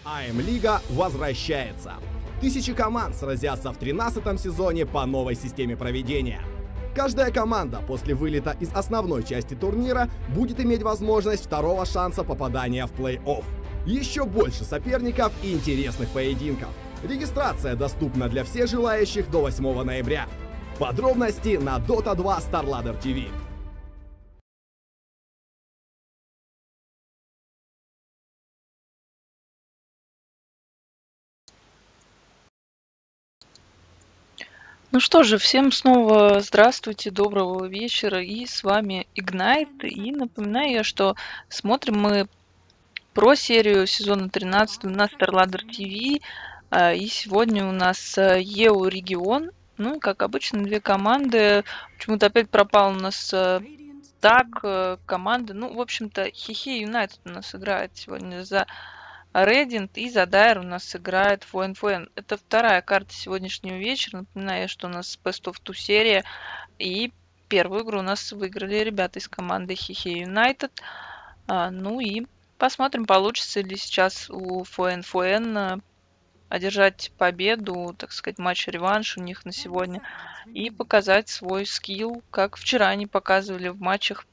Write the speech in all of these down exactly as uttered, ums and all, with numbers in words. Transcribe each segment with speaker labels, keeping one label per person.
Speaker 1: АМ-лига возвращается. Тысячи команд сразятся в тринадцатом сезоне по новой системе проведения. Каждая команда после вылета из основной части турнира будет иметь возможность второго шанса попадания в плей-офф. Еще больше соперников и интересных поединков. Регистрация доступна для всех желающих до восьмого ноября. Подробности на Дота два StarLadder ти ви.
Speaker 2: Ну что же, всем снова здравствуйте, доброго вечера, и с вами Ignite, и напоминаю я, что смотрим мы про серию сезона тринадцатого на StarLadder ти ви, и сегодня у нас еу Регион, ну и как обычно две команды, почему-то опять пропал у нас так команда, ну в общем-то Хихи Юнайтед у нас играет сегодня за Radiant, и за Dire у нас играет ФНФН. Это вторая карта сегодняшнего вечера. Напоминаю, что у нас Best of two серия. И первую игру у нас выиграли ребята из команды Хихи Юнайтед. А, ну и посмотрим, получится ли сейчас у ФНФН одержать победу, так сказать, матч-реванш у них на сегодня. И показать свой скилл, как вчера они показывали в матчах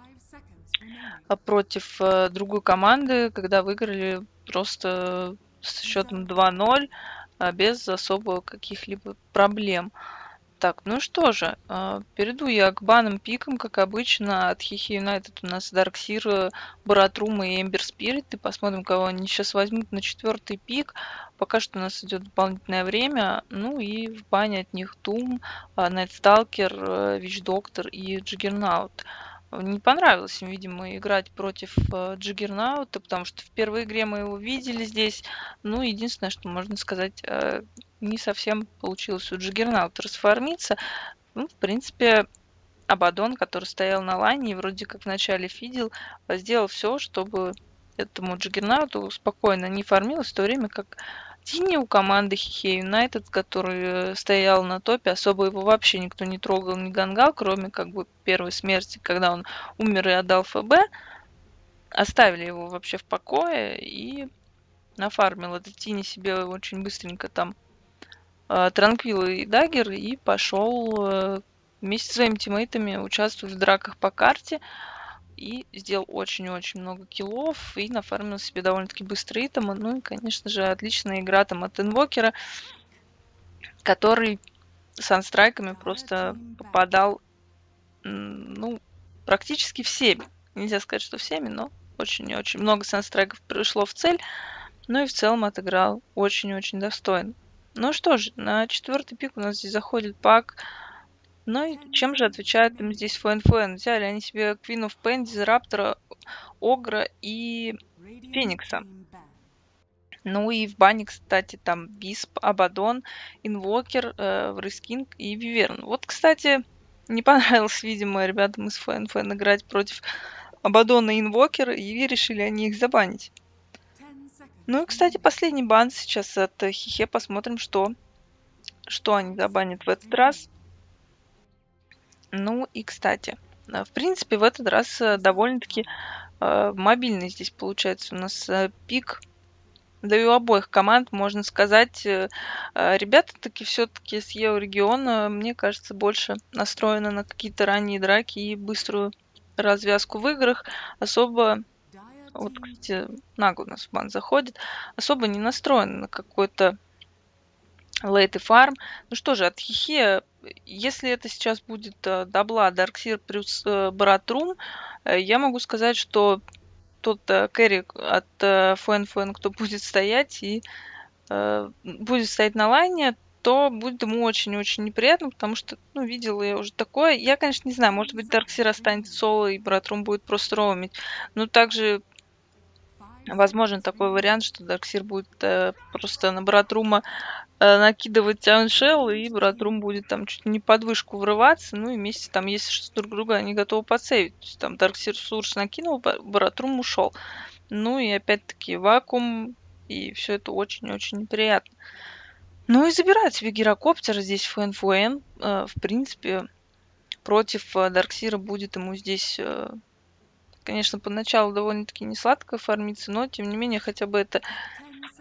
Speaker 2: против э, другой команды, когда выиграли просто с счетом два ноль, а без особо каких-либо проблем. Так, ну что же, э, перейду я к банным пикам, как обычно. От Хихи Юнайтед у нас Дарксир, Баратрум и Эмбер Спирит. И посмотрим, кого они сейчас возьмут на четвертый пик. Пока что у нас идет дополнительное время. Ну и в бане от них Тум, Найтсталкер, Вич Доктор и Джиггернаут. Не понравилось им, видимо, играть против э, Джиггернаута, потому что в первой игре мы его видели здесь. Ну, единственное, что можно сказать, э, не совсем получилось у Джиггернаута расфармиться. Ну, в принципе, Абадон, который стоял на лайне и вроде как вначале фидил, сделал все, чтобы этому Джиггернауту спокойно не фармилось, в то время как Тини у команды Хихи Юнайтед, который стоял на топе, особо его вообще никто не трогал, не гангал, кроме как бы первой смерти, когда он умер и отдал ФБ. Оставили его вообще в покое, и нафармил этот Тини себе очень быстренько там э, Транквил и Даггер, и пошел э, вместе с своими тиммейтами участвовать в драках по карте. И сделал очень-очень много киллов и нафармил себе довольно-таки быстрые итемы. Ну и, конечно же, отличная игра там от Инвокера, который с анстрайками просто попадал, ну, практически всеми. Нельзя сказать, что всеми, но очень-очень много санстрайков пришло в цель. Ну и в целом отыграл очень-очень достойно. Ну что ж, на четвертый пик у нас здесь заходит пак. Ну и чем же отвечает им здесь ФНФН? Взяли они себе Queen of Pain, Дизраптора, Огра и Феникса. Ну и в бане, кстати, там Висп, Абадон, Инвокер, э, Врейскинг и Виверн. Вот, кстати, не понравилось, видимо, ребятам из ФНФН играть против Абадона и Инвокера, и решили они их забанить. Ну и, кстати, последний бан сейчас от Хихе. Посмотрим, что, что они забанят в этот раз. Ну и, кстати, в принципе, в этот раз довольно-таки э, мобильный здесь получается у нас э, пик. Да и у обоих команд, можно сказать, э, ребята таки все-таки с еу Региона, мне кажется, больше настроены на какие-то ранние драки и быструю развязку в играх. Особо, вот, кстати, Нага у нас в бан заходит, особо не настроены на какой-то лейт и фарм. Ну что же, от Хихи, если это сейчас будет э, дабла Дарксир плюс э, Баратрум, э, я могу сказать, что тот э, кэрри от э, ФНФН, кто будет стоять и э, будет стоять на лайне, то будет ему очень-очень неприятно, потому что, ну, видела я уже такое. Я, конечно, не знаю, может быть, Дарксир останется соло, и Баратрум будет просто роумить. Но также возможен такой вариант, что Дарксир будет э, просто на Баратрума э, накидывать тауншелл, и Баратрум будет там чуть ли не под вышку врываться, ну и вместе там, если что, друг друга они готовы подсейвить. То есть там Дарксир Сурс накинул, Баратрум ушел. Ну и опять-таки вакуум, и все это очень-очень неприятно. Ну и забирают себе гирокоптер здесь ФНФН. Э, в принципе, против э, Дарксира будет ему здесь... Э, Конечно, поначалу довольно-таки не сладко фармиться, но тем не менее хотя бы это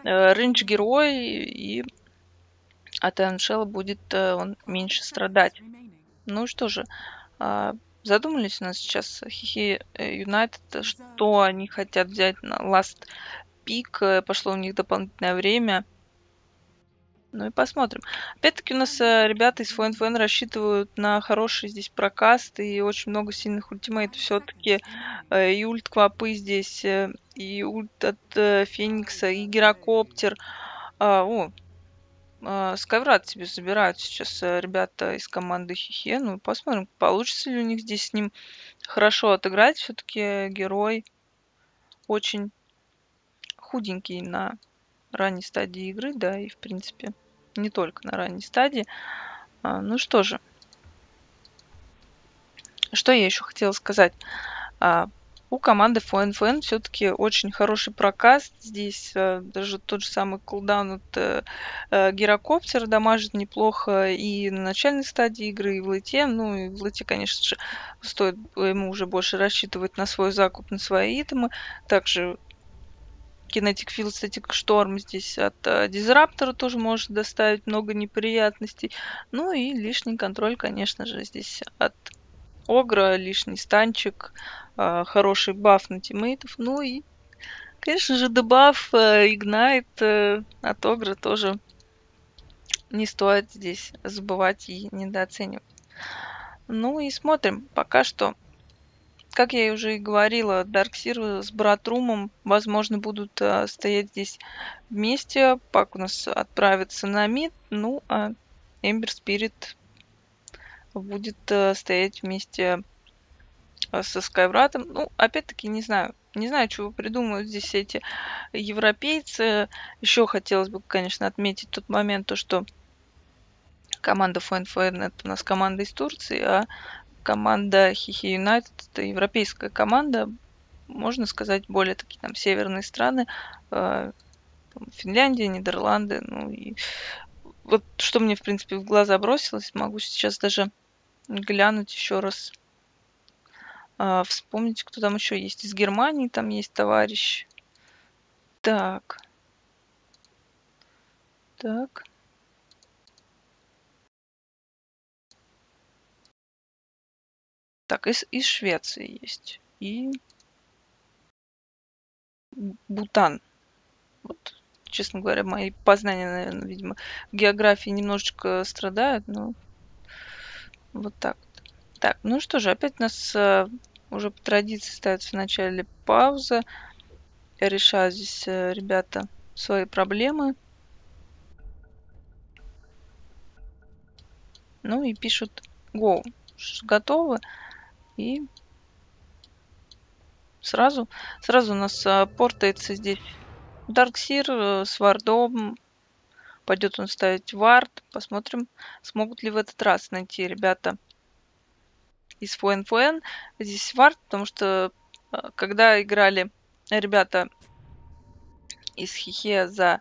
Speaker 2: рейндж-герой, и от Эншела будет э, он меньше страдать. Ну что же, а, задумались у нас сейчас Хихи Юнайтед, что они хотят взять на Last Pick, э, пошло у них дополнительное время. Ну и посмотрим. Опять-таки у нас э, ребята из эф эн рассчитывают на хороший здесь прокаст и очень много сильных ультимейтов. Все-таки э, и ульт Квапы здесь, э, и ульт от э, Феникса, и Гирокоптер. А, о, а, Скайврат себе забирают сейчас э, ребята из команды Хихе. Ну, посмотрим, получится ли у них здесь с ним хорошо отыграть. Все-таки герой очень худенький на ранней стадии игры, да, и в принципе не только на ранней стадии. А, ну что же, что я еще хотела сказать. А, у команды эф эн все-таки очень хороший прокаст. Здесь а, даже тот же самый кулдаун от а, а, Гирокоптера дамажит неплохо и на начальной стадии игры, и в лейте. Ну и в лейте, конечно же, стоит ему уже больше рассчитывать на свой закуп, на свои итемы. Также Kinetic Field, Static Storm здесь от э, Дизраптора тоже может доставить много неприятностей. Ну и лишний контроль, конечно же, здесь от Огра, лишний станчик, э, хороший баф на тиммейтов. Ну и, конечно же, дебаф э, Ignite э, от Огра тоже не стоит здесь забывать и недооценивать. Ну и смотрим. Пока что, как я уже и говорила, Дарксир с Братрумом, возможно, будут э, стоять здесь вместе. Пак у нас отправится на мид, ну а Эмбер Спирит будет э, стоять вместе э, со Скайвратом. Ну, опять-таки, не знаю. Не знаю, чего придумают здесь эти европейцы. Еще хотелось бы, конечно, отметить тот момент, то, что команда эф эн это у нас команда из Турции, а команда Хихи Юнайтед это европейская команда, можно сказать, более такие там северные страны, э, Финляндия, Нидерланды, ну и вот что мне, в принципе, в глаза бросилось, могу сейчас даже глянуть еще раз, э, вспомнить, кто там еще есть. Из Германии там есть товарищ. Так. Так. Так, из, из Швеции есть. И Бутан. Вот, честно говоря, мои познания, наверное, видимо, в географии немножечко страдают, но вот так. Так, ну что же, опять у нас э, уже по традиции ставится в начале пауза. Решают здесь э, ребята свои проблемы. Ну и пишут go. Готовы. И сразу, сразу у нас э, портается здесь Дарксир э, с вардом. Пойдет он ставить вард. Посмотрим, смогут ли в этот раз найти ребята из эф эн здесь вард, потому что э, когда играли ребята из Хихе за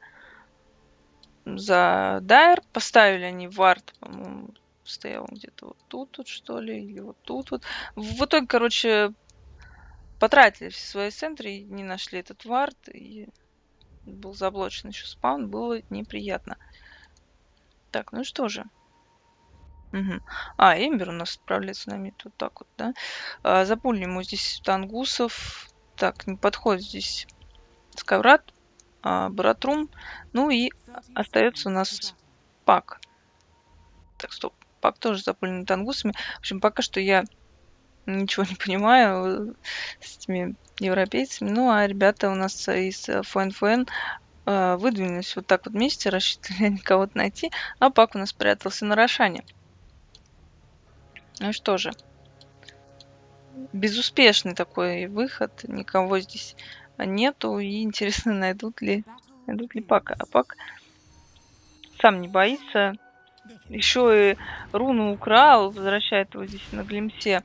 Speaker 2: за Дайр, поставили они вард, по-моему, стоял где-то вот тут вот, что ли, или вот тут вот. В итоге, короче, потратили все свои центры и не нашли этот вард, и был заблочен еще спаун, было неприятно. Так, ну что же. Угу. А, Эмбер у нас отправляется на мид вот так вот, да. А, запульнем ему здесь тангусов. Так, не подходит здесь Скайврат, а, Братрум. Ну и остается у нас Пак. Так, стоп. Пак тоже запулен тангусами. В общем, пока что я ничего не понимаю с этими европейцами. Ну, а ребята у нас из эф эн э, выдвинулись вот так вот вместе, рассчитывали кого-то найти. А Пак у нас спрятался на Рошане. Ну что же. Безуспешный такой выход. Никого здесь нету. И интересно, найдут ли, найдут ли Пака. А Пак сам не боится. Еще и руну украл. Возвращает его здесь на глимсе.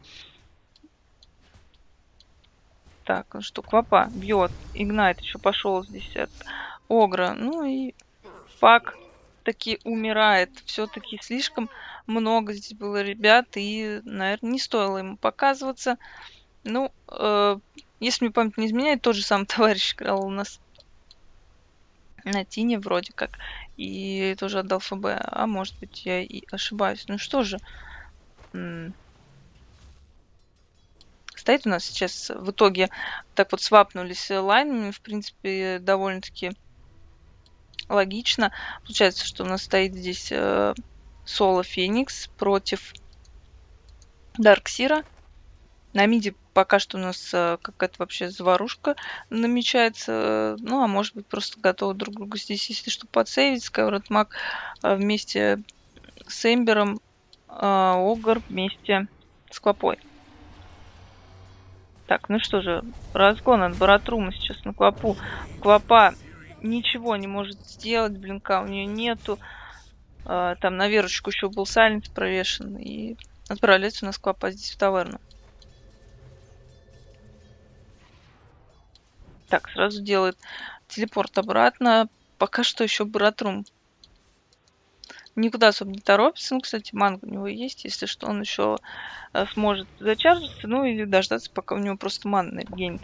Speaker 2: Так, ну что, Квапа бьет. Игнайт еще пошел здесь от Огра. Ну и Пак таки умирает. Все-таки слишком много здесь было ребят. И, наверное, не стоило ему показываться. Ну, э, если мне память не изменяет, тот же самый товарищ играл у нас На Тине вроде как. И тоже отдал ФБ. А может быть, я и ошибаюсь. Ну что же. Стоит у нас сейчас в итоге так вот свапнулись лайнами. В принципе, довольно-таки логично. Получается, что у нас стоит здесь э, Соло Феникс против Дарксира. На миде пока что у нас э, какая-то вообще заварушка намечается. Ну, а может быть, просто готовы друг друга здесь, если что, подсейвить. Skyward Mag э, вместе с Эмбером, э, Огр вместе с Клопой. Так, ну что же, разгон от Баратрума сейчас на Клопу. Клопа ничего не может сделать, блинка у нее нету. Э, там на Верочку еще был Сайленс провешен. И отправляется у нас Клопа здесь в таверну. Так, сразу делает телепорт обратно. Пока что еще Баратрум никуда особо не торопится. Ну, кстати, манга у него есть. Если что, он еще э, сможет зачаржиться. Ну, или дождаться, пока у него просто мана нагенится.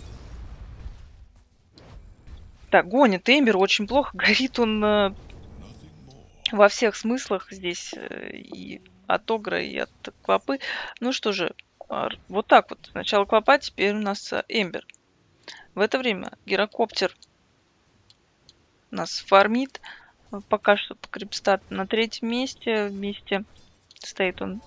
Speaker 2: Так, гонит Эмбер. Очень плохо. Горит он э, во всех смыслах здесь. Э, и от Огра, и от Клопы. Ну что же, э, вот так вот. Сначала Клопа, теперь у нас э, Эмбер. В это время Гирокоптер нас фармит. Пока что Крипстат на третьем месте. Вместе стоит он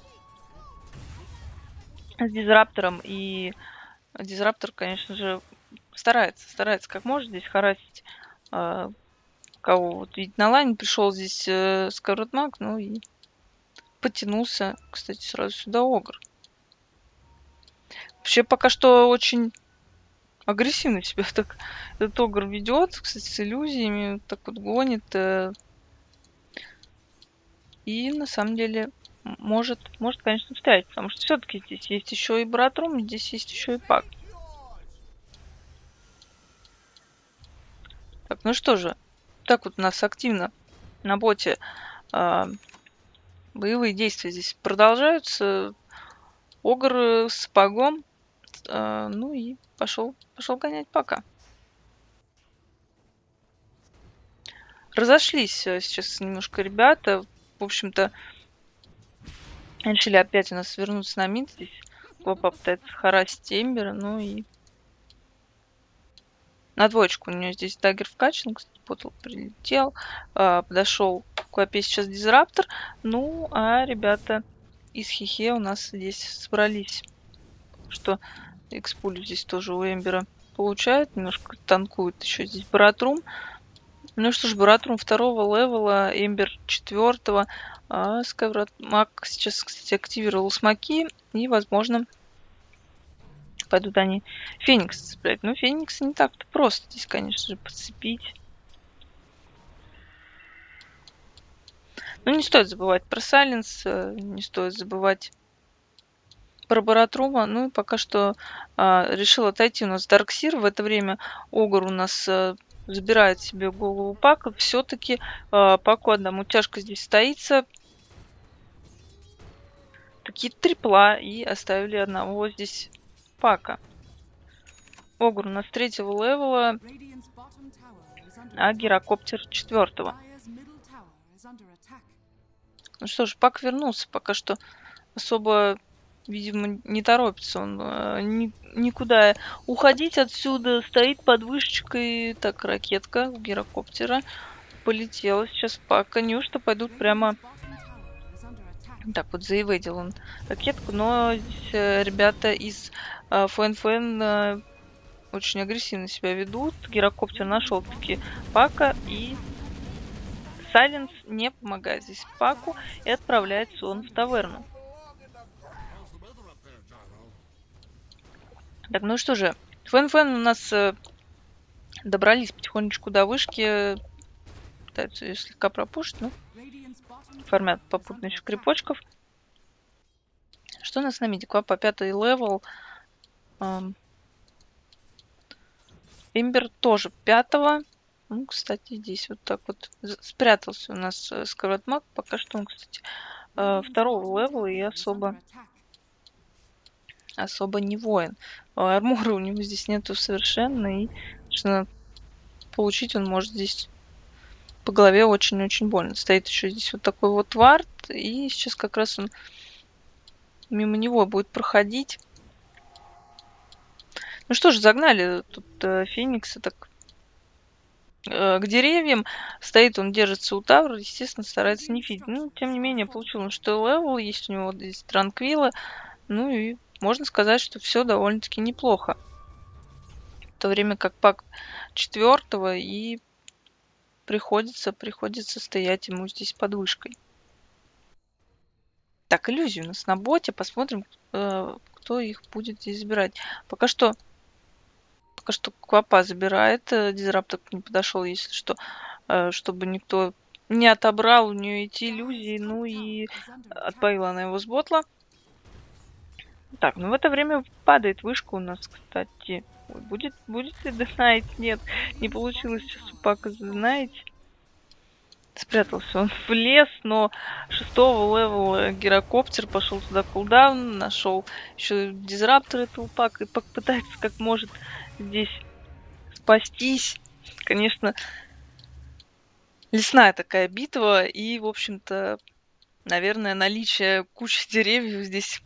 Speaker 2: с Дизраптором. И Дизраптор, конечно же, старается. Старается как может здесь харасить. Э, кого вот видит на лайне. Пришел здесь э, Skyward Mag. Ну и потянулся, кстати, сразу сюда Огр. Вообще пока что очень агрессивно себя так этот Огр ведет, кстати, с иллюзиями, так вот гонит. Э, и на самом деле может, может, конечно, встрять, потому что все-таки здесь есть еще и Баратрум, здесь есть еще и Пак. Так, ну что же, так вот у нас активно на боте э, боевые действия здесь продолжаются. Огр с сапогом, э, ну и пошел, пошел гонять Пака. Разошлись сейчас немножко ребята. В общем-то, решили опять у нас вернуться на мид. Здесь Клопа пытается харасить Эмбера. Ну и на двоечку у нее здесь даггер вкачан. Кстати, Потл прилетел. А, подошел к Клопе сейчас Дизраптор. Ну, а ребята из Хихе у нас здесь собрались. Что экспулю здесь тоже у Эмбера получает. Немножко танкует еще здесь Баратрум. Ну что ж, Баратрум второго левела, Эмбер четвертого. А Skyward Mag сейчас, кстати, активировал смоки. И, возможно, пойдут они Феникс цеплять. Но Феникс не так-то просто здесь, конечно же, подцепить. Но не стоит забывать про Сайленс. Не стоит забывать про Баратрума. Ну и пока что а, решил отойти у нас Дарксир. В это время Огр у нас... А, забирает себе голову Пака. Все-таки э, Паку одному тяжко здесь стоится. Такие трипла. И оставили одного здесь Пака. Огр у нас третьего левела. А Гирокоптер четвертого. Ну что ж, Пак вернулся. Пока что особо, видимо, не торопится он э, ни, никуда уходить отсюда. Стоит под вышечкой. Так, ракетка у Гирокоптера полетела. Сейчас Пака. Неужто пойдут прямо... Так, вот заеведил он ракетку. Но здесь э, ребята из э, ФНФН э, очень агрессивно себя ведут. Гирокоптер нашел таки Пака. И Сайленс не помогает здесь Паку. И отправляется он в таверну. Так, ну что же, ФНФН у нас э, добрались потихонечку до вышки. Пытаются ее слегка пропушить, ну. Формят попутно еще крипочков. Что у нас на миде? Клопа пятый левел. Эм. Эмбер тоже пятого. Ну, кстати, здесь вот так вот спрятался у нас Skyward Mag. Пока что он, кстати, э, второго левела и особо... особо не воин. Армора у него здесь нету совершенно. И что получить он может здесь по голове очень-очень больно. Стоит еще здесь вот такой вот вард, и сейчас как раз он мимо него будет проходить. Ну что ж, загнали тут э, Феникса так э, к деревьям. Стоит он, держится у тавра, естественно, старается не фидить. Ну, тем не менее, получил он что левел, есть у него вот здесь транквилы. Ну и можно сказать, что все довольно-таки неплохо. В то время как пак четвертого и приходится, приходится стоять ему здесь под вышкой. Так, иллюзии у нас на боте. Посмотрим, э, кто их будет здесь забирать. Пока что, пока что Квапа забирает. Э, Дизраптор не подошел, если что, э, чтобы никто не отобрал у нее эти иллюзии. Ну и отпоила она его с ботла. Так, ну в это время падает вышка у нас, кстати. Ой, будет, будет ли донайт? Нет, не получилось сейчас у Пака задонайт. Спрятался он в лес, но шестого левела гирокоптер пошел туда кулдаун, нашел еще дизраптор этого Пака, и Пак пытается как может здесь спастись. Конечно, лесная такая битва, и, в общем-то, наверное, наличие кучи деревьев здесь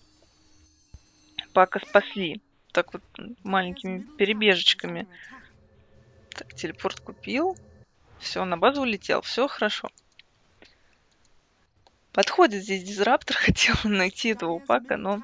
Speaker 2: Пака спасли. Так вот, маленькими перебежечками. Так, телепорт купил. Все, на базу улетел. Все хорошо. Подходит здесь дизраптор. Хотел найти этого Пака, но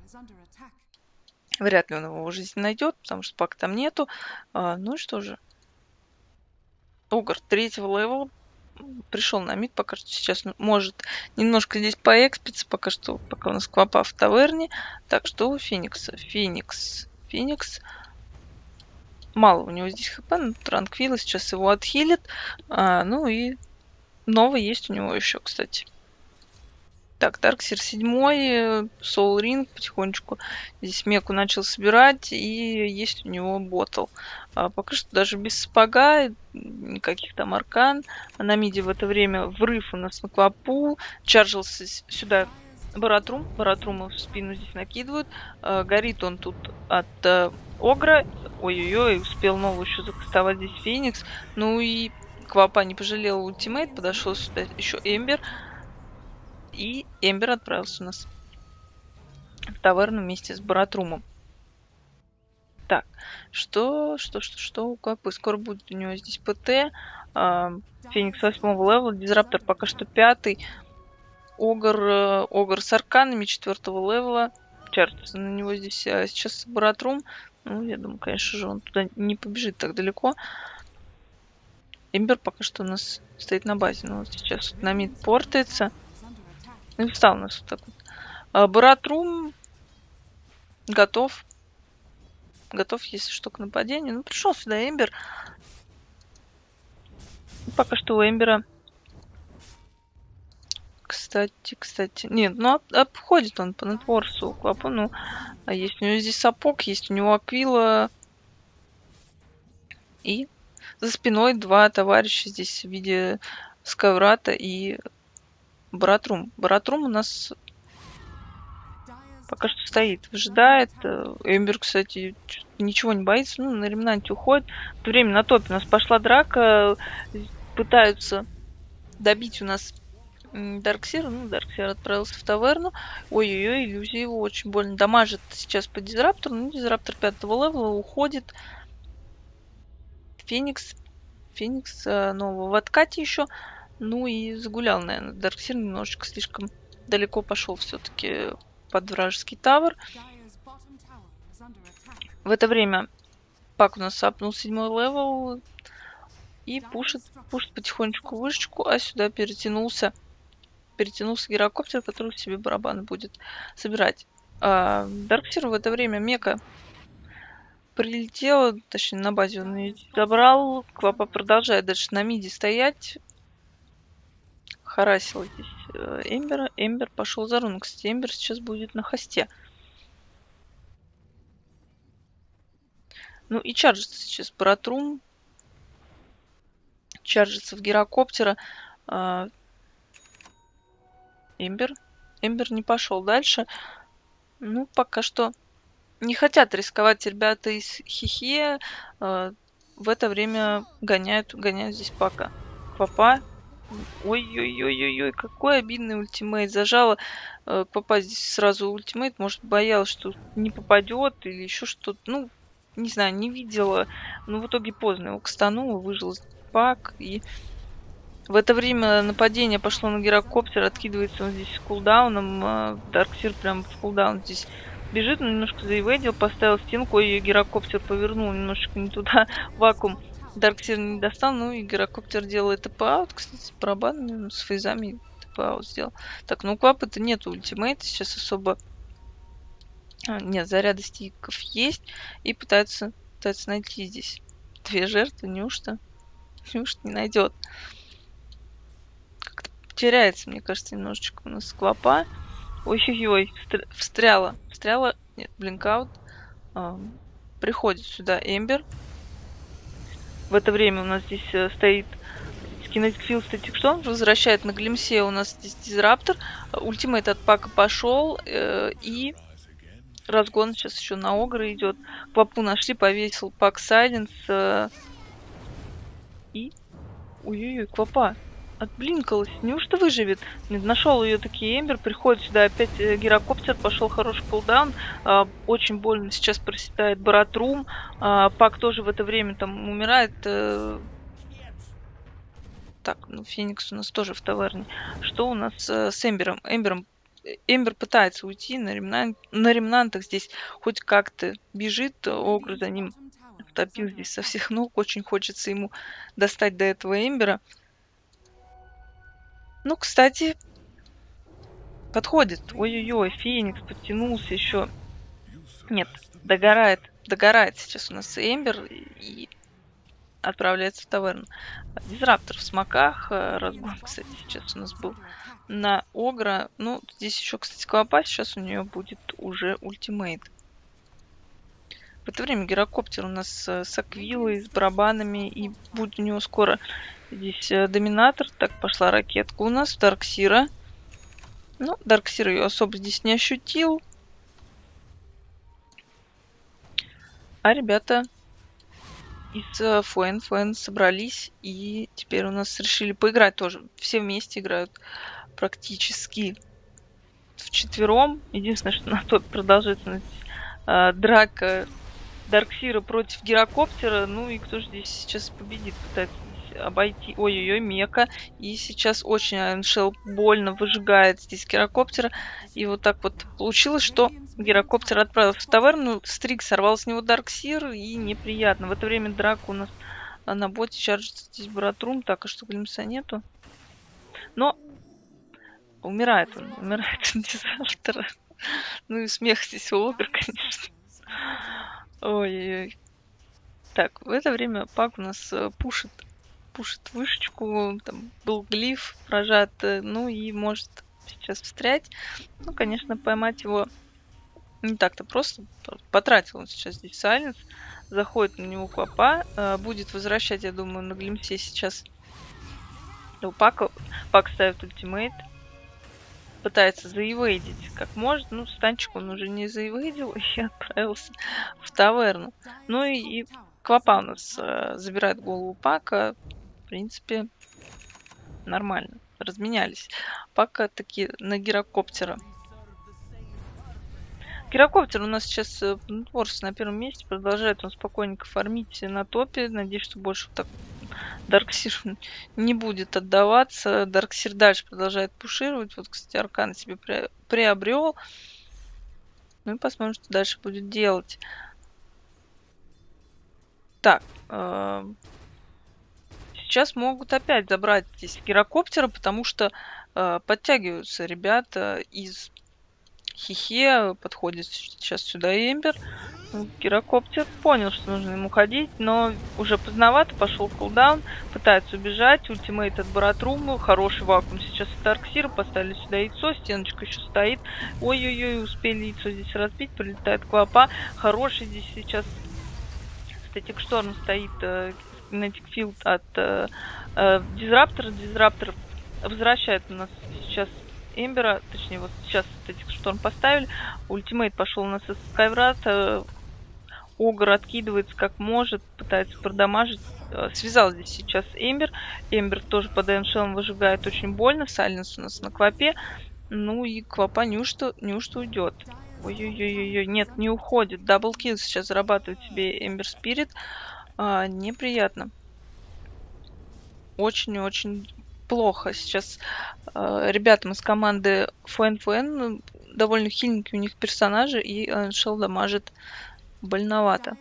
Speaker 2: вряд ли он его уже здесь найдет, потому что Пака там нету. А, ну и что же. Огр третьего левела пришел на мид. Пока что сейчас может немножко здесь поэкспиться. Пока что, пока у нас Квапа в таверне. Так, что у Феникса? Феникс. Феникс. Мало у него здесь хп, но Транквила сейчас его отхилит. А, ну и новый есть у него еще, кстати. Так, Дарксир седьмой, Soul Ring потихонечку здесь меку начал собирать, и есть у него ботл. А, пока что даже без сапога, никаких там аркан. На миде в это время врыв у нас на Квапу, чаржился сюда Баратрум, Баратрума в спину здесь накидывают. А, горит он тут от а, Огра. Ой-ой-ой, успел новую еще закастовать здесь Феникс. Ну и Квапа не пожалел ультимейт, подошел сюда еще Эмбер. И Эмбер отправился у нас в таверну вместе с Баратрумом. Так, что, что, что, что у Квапы? Скоро будет у него здесь ПТ. А, Феникс восьмого левела, Дизраптор пока что пятый. Огр, Огр с арканами четвертого левела. Чартится на него здесь а сейчас Баратрум. Ну, я думаю, конечно же, он туда не побежит так далеко. Эмбер пока что у нас стоит на базе. Но вот сейчас вот на мид портается. Ну и встал у нас вот так вот. А, Баратрум готов. Готов, если что, к нападению. Ну, пришел сюда Эмбер. Пока что у Эмбера... Кстати, кстати... Нет, ну обходит он по нетворсу Квапу. Ну, а есть у него здесь сапог, есть у него Аквила. И за спиной два товарища здесь в виде Скайврата и Баратрум. Баратрум у нас пока что стоит, выжидает. Эмбер, кстати, ничего не боится. Ну, на ремнанте уходит. В то время на топе у нас пошла драка. Пытаются добить у нас Дарксира. Ну, Дарксир отправился в таверну. Ой-ой-ой, иллюзия его очень больно дамажит сейчас по Дизраптору. Ну, Дизраптор пятого левела уходит. Феникс. Феникс нового в откате еще. Ну и загулял, наверное. Дарксир немножечко слишком далеко пошел все-таки под вражеский тавер. В это время Пак у нас апнул седьмой левел и пушит, пушит потихонечку вышечку, а сюда перетянулся перетянулся гирокоптер, который в себе барабаны будет собирать. А Дарксир в это время мека прилетела, точнее на базе он ее забрал. Квапа продолжает дальше на миде стоять. Харасил здесь э, Эмбера. Эмбер пошел за руну. Кстати, Эмбер сейчас будет на хосте. Ну и чаржится сейчас Баратрум. Чаржится в гирокоптера. Э, Эмбер. Эмбер не пошел дальше. Ну, пока что не хотят рисковать ребята из Хихе. Э, в это время гоняют, гоняют здесь Пака. Квапа. Ой-ой-ой-ой-ой, какой обидный ультимейт. Зажала э, Квапа здесь сразу ультимейт. Может, боялась, что не попадет или еще что-то. Ну, не знаю, не видела. Но в итоге поздно его кстанула, выжил пак. И в это время нападение пошло на гирокоптер. Откидывается он здесь с кулдауном. Дарксир прям в кулдаун здесь бежит. Он немножко заеведил, поставил стенку. И гирокоптер повернул немножечко не туда. Вакуум. Дарксир не достал, ну и гирокоптер делает тэп-аут. Кстати, барабан с фейзами тэп-аут сделал. Так, ну у Квапы-то нет ультимейта. Сейчас особо... А, нет, заряда стиков есть. И пытается, пытается найти здесь две жертвы. Неужто? Неужто не найдет? Как-то теряется, мне кажется, немножечко у нас Квапа. Ой-ой-ой, встряла. Встряла. Нет, блинкаут. А, приходит сюда Эмбер. В это время у нас здесь э, стоит Kinetic Field Static Storm, возвращает на глимсе у нас здесь Дизраптор. Ультимейт от Пака пошел. Э, и разгон сейчас еще на Огра идет. Квапу нашли, повесил Пак Сайленс. Э, и... Ой-ой-ой, Квапа отблинкалась. Неужто выживет? Нашел ее таки Эмбер. Приходит сюда опять э, гирокоптер. Пошел хороший кулдаун. Э, очень больно сейчас проседает Баратрум. Э, Пак тоже в это время там умирает. Э, так, ну Феникс у нас тоже в таверне. Что у нас э, с Эмбером? Эмбером Эмбер пытается уйти на, ремнан... на ремнантах. Здесь хоть как-то бежит. Огр за ним втопил здесь со всех ног. Очень хочется ему достать до этого Эмбера. Ну, кстати, подходит. Ой-ой-ой, Феникс подтянулся еще. Нет, догорает. Догорает сейчас у нас Эмбер и отправляется в таверну. Дизраптор в смоках. Разгон, кстати, сейчас у нас был на Огра. Ну, здесь еще, кстати, Квапа. Сейчас у нее будет уже ультимейт. В это время гирокоптер у нас с аквилой, с барабанами. И будет у него скоро... Здесь э, доминатор. Так, пошла ракетка у нас. Дарксира. Ну, Дарксир ее особо здесь не ощутил. А ребята из э, Фуэн, Фуэн собрались. И теперь у нас решили поиграть тоже. Все вместе играют практически вчетвером. Единственное, что на топе продолжается э, драка Дарксира против гирокоптера. Ну и кто же здесь сейчас победит? Пытается обойти. Ой-ой-ой, Мека. И сейчас очень Айроншелл больно выжигает здесь гирокоптера. И вот так вот получилось, что гирокоптер отправился в таверну. Стрик сорвал с него Дарксир. И неприятно. В это время драка у нас на боте чаржится здесь Баратрум. Так, а что, глимса нету? Но умирает он. Умирает он Дизраптор. Ну и смех здесь у Огра, конечно. Ой-ой-ой. Так, в это время Пак у нас пушит пушит вышечку, там был глиф прожат, ну и может сейчас встрять. Ну, конечно, поймать его не так-то просто. Потратил он сейчас здесь Сайленс. Заходит на него Квапа. Э, будет возвращать, я думаю, на глимсе сейчас у Пака. Пак ставит ультимейт. Пытается заевейдить как может. Ну, станчик он уже не заевейдил и отправился в таверну. Ну и, и Квапа у нас э, забирает голову Пака. В принципе, нормально. Разменялись. Пока таки на гирокоптера. Гирокоптер у нас сейчас Нутворс на первом месте. Продолжает он спокойненько фармить на топе. Надеюсь, что больше так Дарксир не будет отдаваться. Дарксир дальше продолжает пушировать. Вот, кстати, Аркан себе при... приобрел. Ну и посмотрим, что дальше будет делать. Так. Э Сейчас могут опять забрать здесь гирокоптера, потому что э, подтягиваются ребята из Хихе. Подходит сейчас сюда Эмбер. Гирокоптер понял, что нужно ему ходить, но уже поздновато. Пошел кулдаун, пытается убежать. Ультимейт от Баратрума. Хороший вакуум сейчас от Дарксира. Поставили сюда яйцо. Стеночка еще стоит. Ой-ой-ой, успели яйцо здесь разбить. Прилетает Квапа. Хороший здесь сейчас Static Storm стоит. Э, Kinetic Field от э, э, Дизраптора. Дизраптор возвращает у нас сейчас Эмбера. Точнее, вот сейчас Static Storm поставили. Ультимейт пошел у нас из Скайврат. Э, Огр откидывается как может, пытается продамажить. Связал здесь сейчас Эмбер. Эмбер тоже под Эншелом выжигает очень больно. Сайленс у нас на Квапе. Ну и Квапа неужто, неужто уйдет? Ой-ой-ой-ой, нет, не уходит. Даблкил сейчас зарабатывает себе Эмбер Спирит. А, неприятно. Очень-очень плохо. Сейчас э, ребятам из команды ФН-ФН довольно хиленькие у них персонажи, и Эншел дамажит больновато.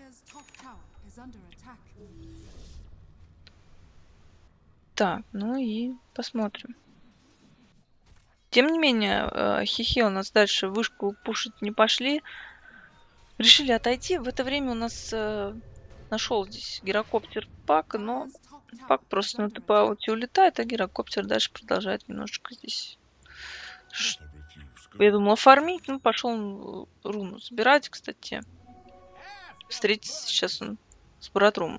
Speaker 2: Так, ну и посмотрим. Тем не менее, э, Хихи у нас дальше вышку пушить не пошли. Решили отойти. В это время у нас э, нашел здесь гирокоптер Пак, но Пак просто на ТП-ауте улетает, а гирокоптер дальше продолжает немножечко здесь. Ш... Я думала фармить, ну пошел руну собирать, кстати. Встретиться сейчас он с Баратрумом.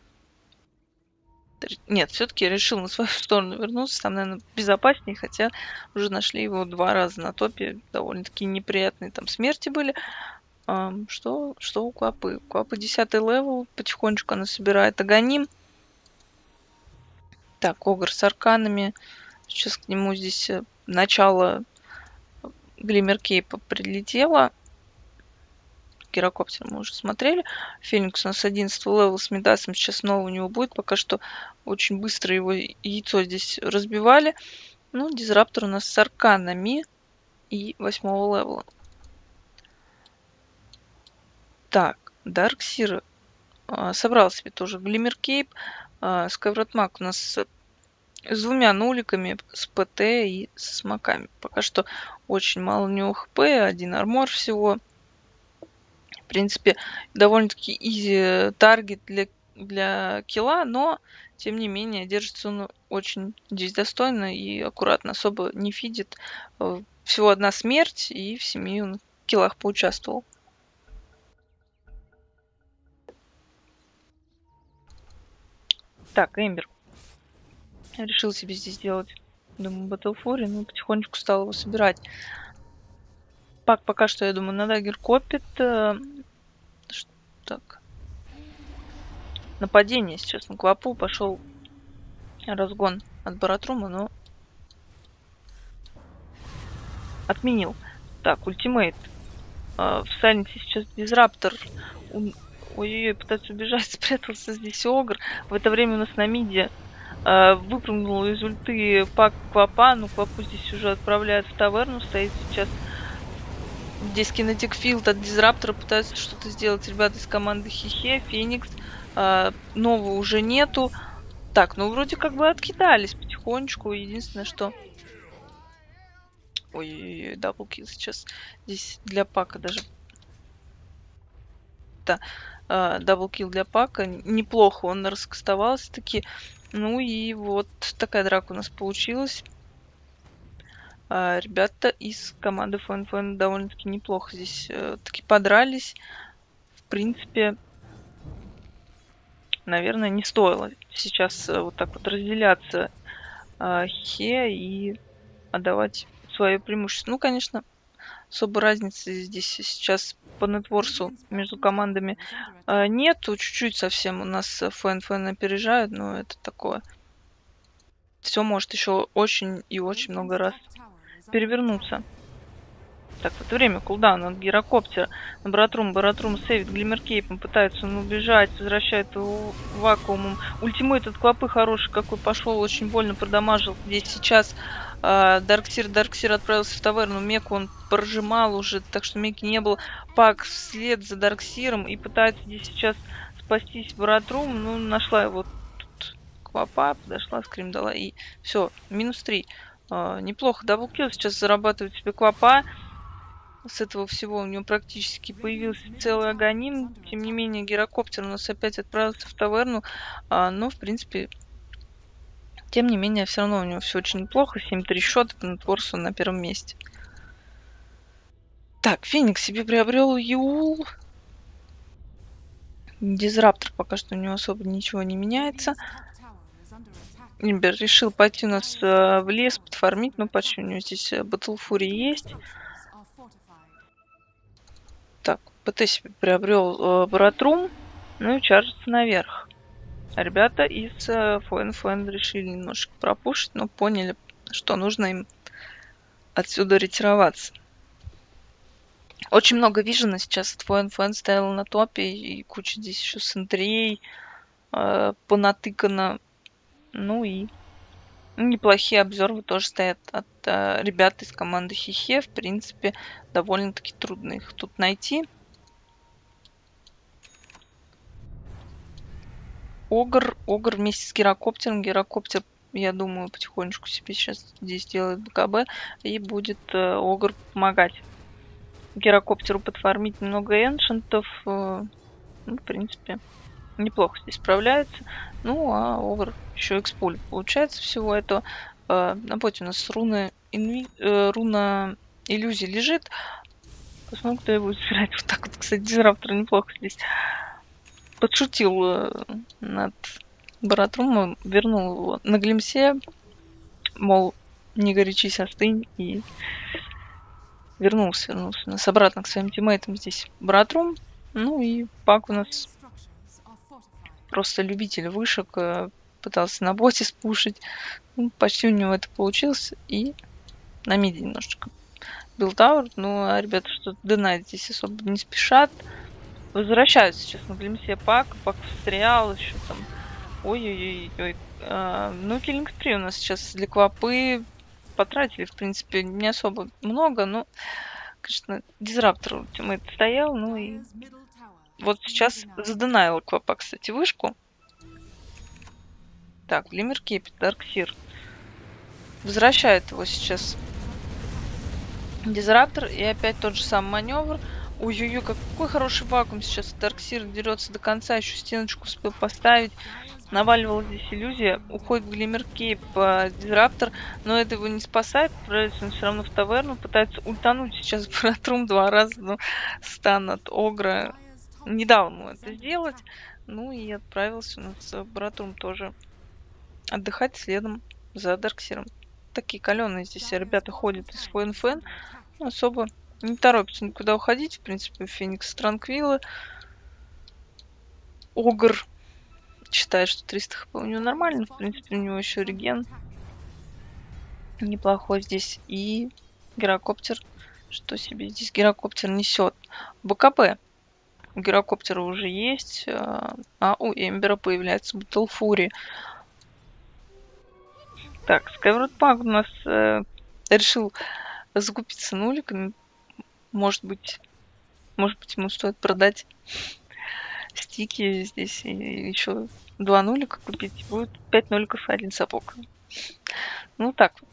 Speaker 2: Нет, все-таки решил на свою сторону вернуться. Там, наверное, безопаснее, хотя уже нашли его два раза на топе. Довольно-таки неприятные там смерти были. А, что, что у Квапы? У Квапы десятый левел. Потихонечку она собирает Аганим. Так, Огр с арканами. Сейчас к нему здесь начало Глиммер Кейпа прилетело. Гирокоптер мы уже смотрели. Феникс у нас одиннадцатого левела с Мидасом. Сейчас снова у него будет. Пока что очень быстро его яйцо здесь разбивали. Ну, Дизраптор у нас с арканами и восьмого левела. Так, Дарксир э, собрал себе тоже Глиммер Кейп. Э, Скайвратмак у нас с, с двумя нуликами, с ПТ и с смоками. Пока что очень мало у него хп, один армор всего. В принципе, довольно-таки изи таргет для, для килла, но, тем не менее, держится он очень здесь достойно и аккуратно, особо не фидит. Всего одна смерть, и в семи он в киллах поучаствовал. Так, Эмбер. Решил себе здесь сделать, думаю, Battle Fury, но потихонечку стал его собирать. Пак пока что, я думаю, на даггер копит. Так. Нападение сейчас на Квапу. Пошел разгон от Баратрума, но отменил. Так, ультимейт. В Сайленсе сейчас Дизраптор. Ой-ой-ой, пытается убежать. Спрятался здесь Огр. В это время у нас на миде выпрыгнул из ульты Пак Квапа. Ну, Квапу здесь уже отправляют в таверну. Стоит сейчас здесь кинетик филд от Дизраптора. Пытаются что-то сделать ребята из команды Хихе. Феникс. А, нового уже нету. Так, ну вроде как бы откидались потихонечку. Единственное, что... Ой-ой-ой, даблкил сейчас. Здесь для Пака даже... Да, а, даблкил для Пака. Неплохо он раскастовался таки. Ну и вот такая драка у нас получилась. А, ребята из команды ФН-ФН довольно-таки неплохо здесь э, таки подрались. В принципе... Наверное, не стоило сейчас вот так вот разделяться э, Хе и отдавать свое преимущество. Ну, конечно, особой разницы здесь сейчас по нетворсу между командами э, нету. Чуть-чуть совсем у нас ФН-ФН опережают, но это такое. Все может еще очень и очень много раз перевернуться. Так, в это время кулдаун от гирокоптера на Баратрум. Баратрум сейвит Глиммер Кейпом. Пытается он убежать. Возвращает его вакуумом. Ультимейт от Квапы хороший какой пошел. Очень больно продамажил. Здесь сейчас э, Дарксир. Дарксир отправился в таверну. Меку он прожимал уже. Так что Меки не было. Пак вслед за Дарксиром. И пытается здесь сейчас спастись Баратрум. Ну, нашла его тут Квапа. Подошла, скрим дала. И все. Минус три. Э, неплохо. Даблкил сейчас зарабатывает себе Квапа. С этого всего у него практически появился целый Аганим. Тем не менее, гирокоптер у нас опять отправился в таверну. А, но, в принципе, тем не менее, все равно у него все очень неплохо. семь-три счета, Нетворсу на первом месте. Так, Феникс себе приобрел Юл. Дизраптор пока что у него особо ничего не меняется. Эмбер решил пойти у нас э, в лес подфармить. Ну, почти у него здесь Battle Fury есть. Так, ПТ себе приобрел э, Баратрум, ну и чаржится наверх. А ребята из э, Фэн Фэн решили немножко пропушить, но поняли, что нужно им отсюда ретироваться. Очень много вижена сейчас от Фэн Фэн стояла на топе, и куча здесь еще сентрей э, понатыкано. Ну и неплохие обзоры тоже стоят от э, ребят из команды Хихе. В принципе, довольно-таки трудно их тут найти. Огр, Огр вместе с Гирокоптером. Гирокоптер, я думаю, потихонечку себе сейчас здесь делает БКБ и будет э, Огр помогать Гирокоптеру подфармить немного эншентов. Э, ну, в принципе, неплохо здесь справляется. Ну, а Огр еще экспулит. Получается всего этого. Э, на боте у нас руна, инви, э, руна иллюзии лежит. Посмотрим, кто его будет собирать. Вот так вот, кстати, дизраптор неплохо здесь подшутил э, над Баратрумом, вернул его на глимсе, мол, не горячись, остынь, и вернулся, вернулся у нас обратно к своим тиммейтам здесь Баратрум. Ну и Пак у нас просто любитель вышек, э, пытался на боте спушить, ну, почти у него это получилось, и на миде немножечко билдаур. Ну, а ребята что-то донать здесь особо не спешат. Возвращаются сейчас на глимсе Пак. Пак встрял еще там. Ой-ой-ой. А, ну, киллинг три у нас сейчас для Квапы потратили, в принципе, не особо много. Но, конечно, дизраптор ультимейт стоял. Ну и вот сейчас задонаила Квапа, кстати, вышку. Так, Глиммер Кепит, Дарксир. Возвращает его сейчас дизраптор. И опять тот же самый маневр. Ой-ой-ой, какой хороший вакуум сейчас. Дарксир дерется до конца, еще стеночку успел поставить. Наваливала здесь иллюзия. Уходит в Глиммер Кейп э, дизраптор, но это его не спасает. Отправляется он все равно в таверну. Пытается ультануть сейчас Баратрум два раза, но стан от Огра не дал ему это сделать. Ну и отправился у нас Баратрум тоже отдыхать следом за Дарксиром. Такие каленые здесь ребята ходят из Фэн Фэн. Ну, особо не торопится никуда уходить. В принципе, Феникс Транквилла. Огр считает, что триста хп у него нормально. В принципе, у него еще реген неплохой здесь. И Гирокоптер. Что себе здесь Гирокоптер несет? БКБ. У Гирокоптера уже есть. А у Эмбера появляется Батлфури. Так, Скайворд Пак у нас э, решил закупиться нуликами. Может быть, может быть, ему стоит продать стики здесь и еще два нулика купить. Будет пять нуликов и один сапог. Ну так вот.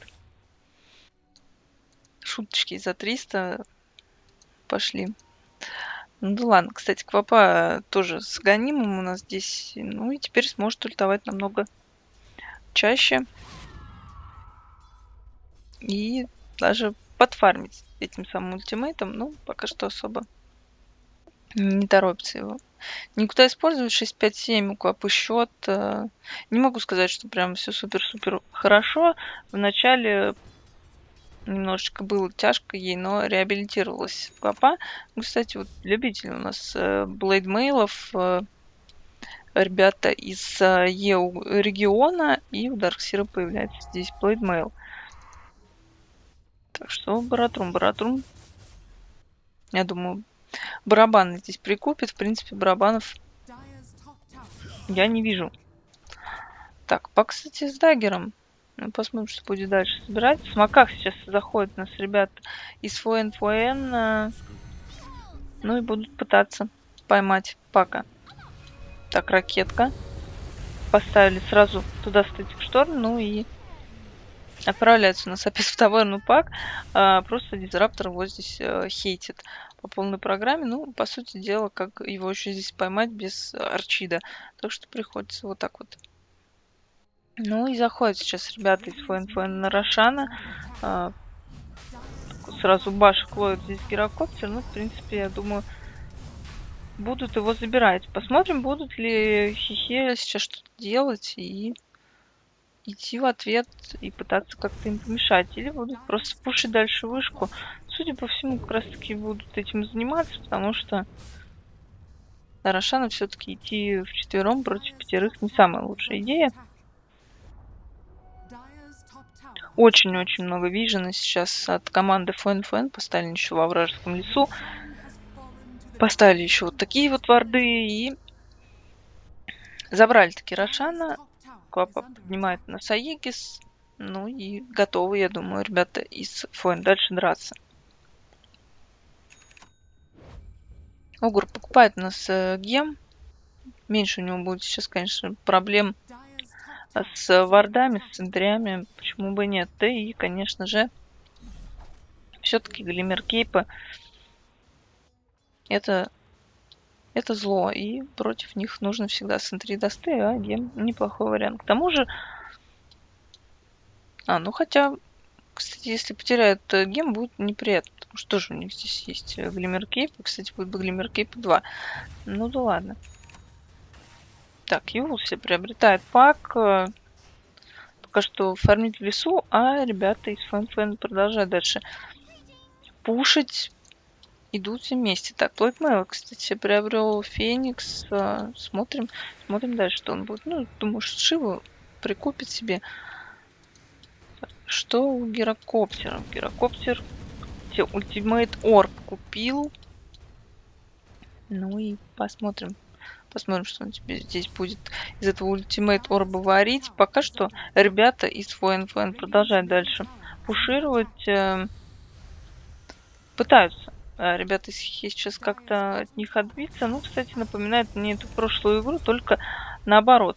Speaker 2: Шуточки за триста пошли. Ну да ладно. Кстати, Квапа тоже с Ганимом у нас здесь. Ну и теперь сможет ультовать намного чаще. И даже подфармить этим самым ультимейтом. Ну, пока что особо не торопится его никуда использовать. Шесть пять семь у Квапы счет. Не могу сказать, что прям все супер-супер хорошо. Вначале немножечко было тяжко ей, но реабилитировалась Квапа. Ну, кстати, вот любители у нас блейдмейлов, ребята из ЕУ региона, и у Дарксира появляется здесь блейдмейл. Так что Баратрум, Баратрум. Я думаю, барабаны здесь прикупит. В принципе, барабанов я не вижу. Так, Пак, кстати, с даггером. Ну, посмотрим, что будет дальше собирать. В смоках сейчас заходят у нас ребят из Фэн Фэн. Ну и будут пытаться поймать Пака. Так, ракетка. Поставили сразу туда статик шторм. Ну и отправляется у нас опять в таверну Пак. А, просто дизраптор его здесь а, хейтит по полной программе. Ну, по сути дела, как его еще здесь поймать без арчида. Так что приходится вот так вот. Ну и заходят сейчас ребята из Фэн Фэн на Рошана. А, сразу башек ловят здесь Гирокоптер. Ну, в принципе, я думаю, будут его забирать. Посмотрим, будут ли Хихе сейчас что-то делать и идти в ответ и пытаться как-то им помешать. Или будут просто пушить дальше вышку. Судя по всему, как раз таки будут этим заниматься, потому что Рошану все-таки идти вчетвером против пятерых не самая лучшая идея. Очень-очень много вижена сейчас от команды ФН-ФН. Поставили еще во вражеском лесу. Поставили еще вот такие вот варды и забрали таки Рошана. Квапа поднимает на Саегис. Ну и готовы, я думаю, ребята из ФН дальше драться. Огур покупает у нас э, гем. Меньше у него будет сейчас, конечно, проблем с вардами, с центрями. Почему бы нет? Да и, конечно же, все-таки Глиммер Кейпа это, это зло. И против них нужно всегда центри досты, а гем неплохой вариант. К тому же... А, ну хотя... Кстати, если потеряют гем, будет неприятно, потому что тоже у них здесь есть Глиммер Кейп. Кстати, будет бы Глиммер Кейп два. Ну да ладно. Так, Юл себе приобретает пак. Пока что фармить в лесу, а ребята из ФН-ФН продолжают дальше пушить. Идут все вместе. Так, Блэкмейл, кстати, приобрел Феникс. Смотрим, смотрим дальше, что он будет. Ну, думаю, что Шиву прикупит себе. Что у Гирокоптера? Гирокоптер Ультимейт Орб купил. Ну и посмотрим. Посмотрим, что он тебе здесь будет из этого Ультимейт Орба варить. Пока что ребята из ФН-ФН продолжают дальше пушировать. Э, пытаются э, ребята из Хихи сейчас как-то от них отбиться. Ну, кстати, напоминает мне эту прошлую игру, только наоборот.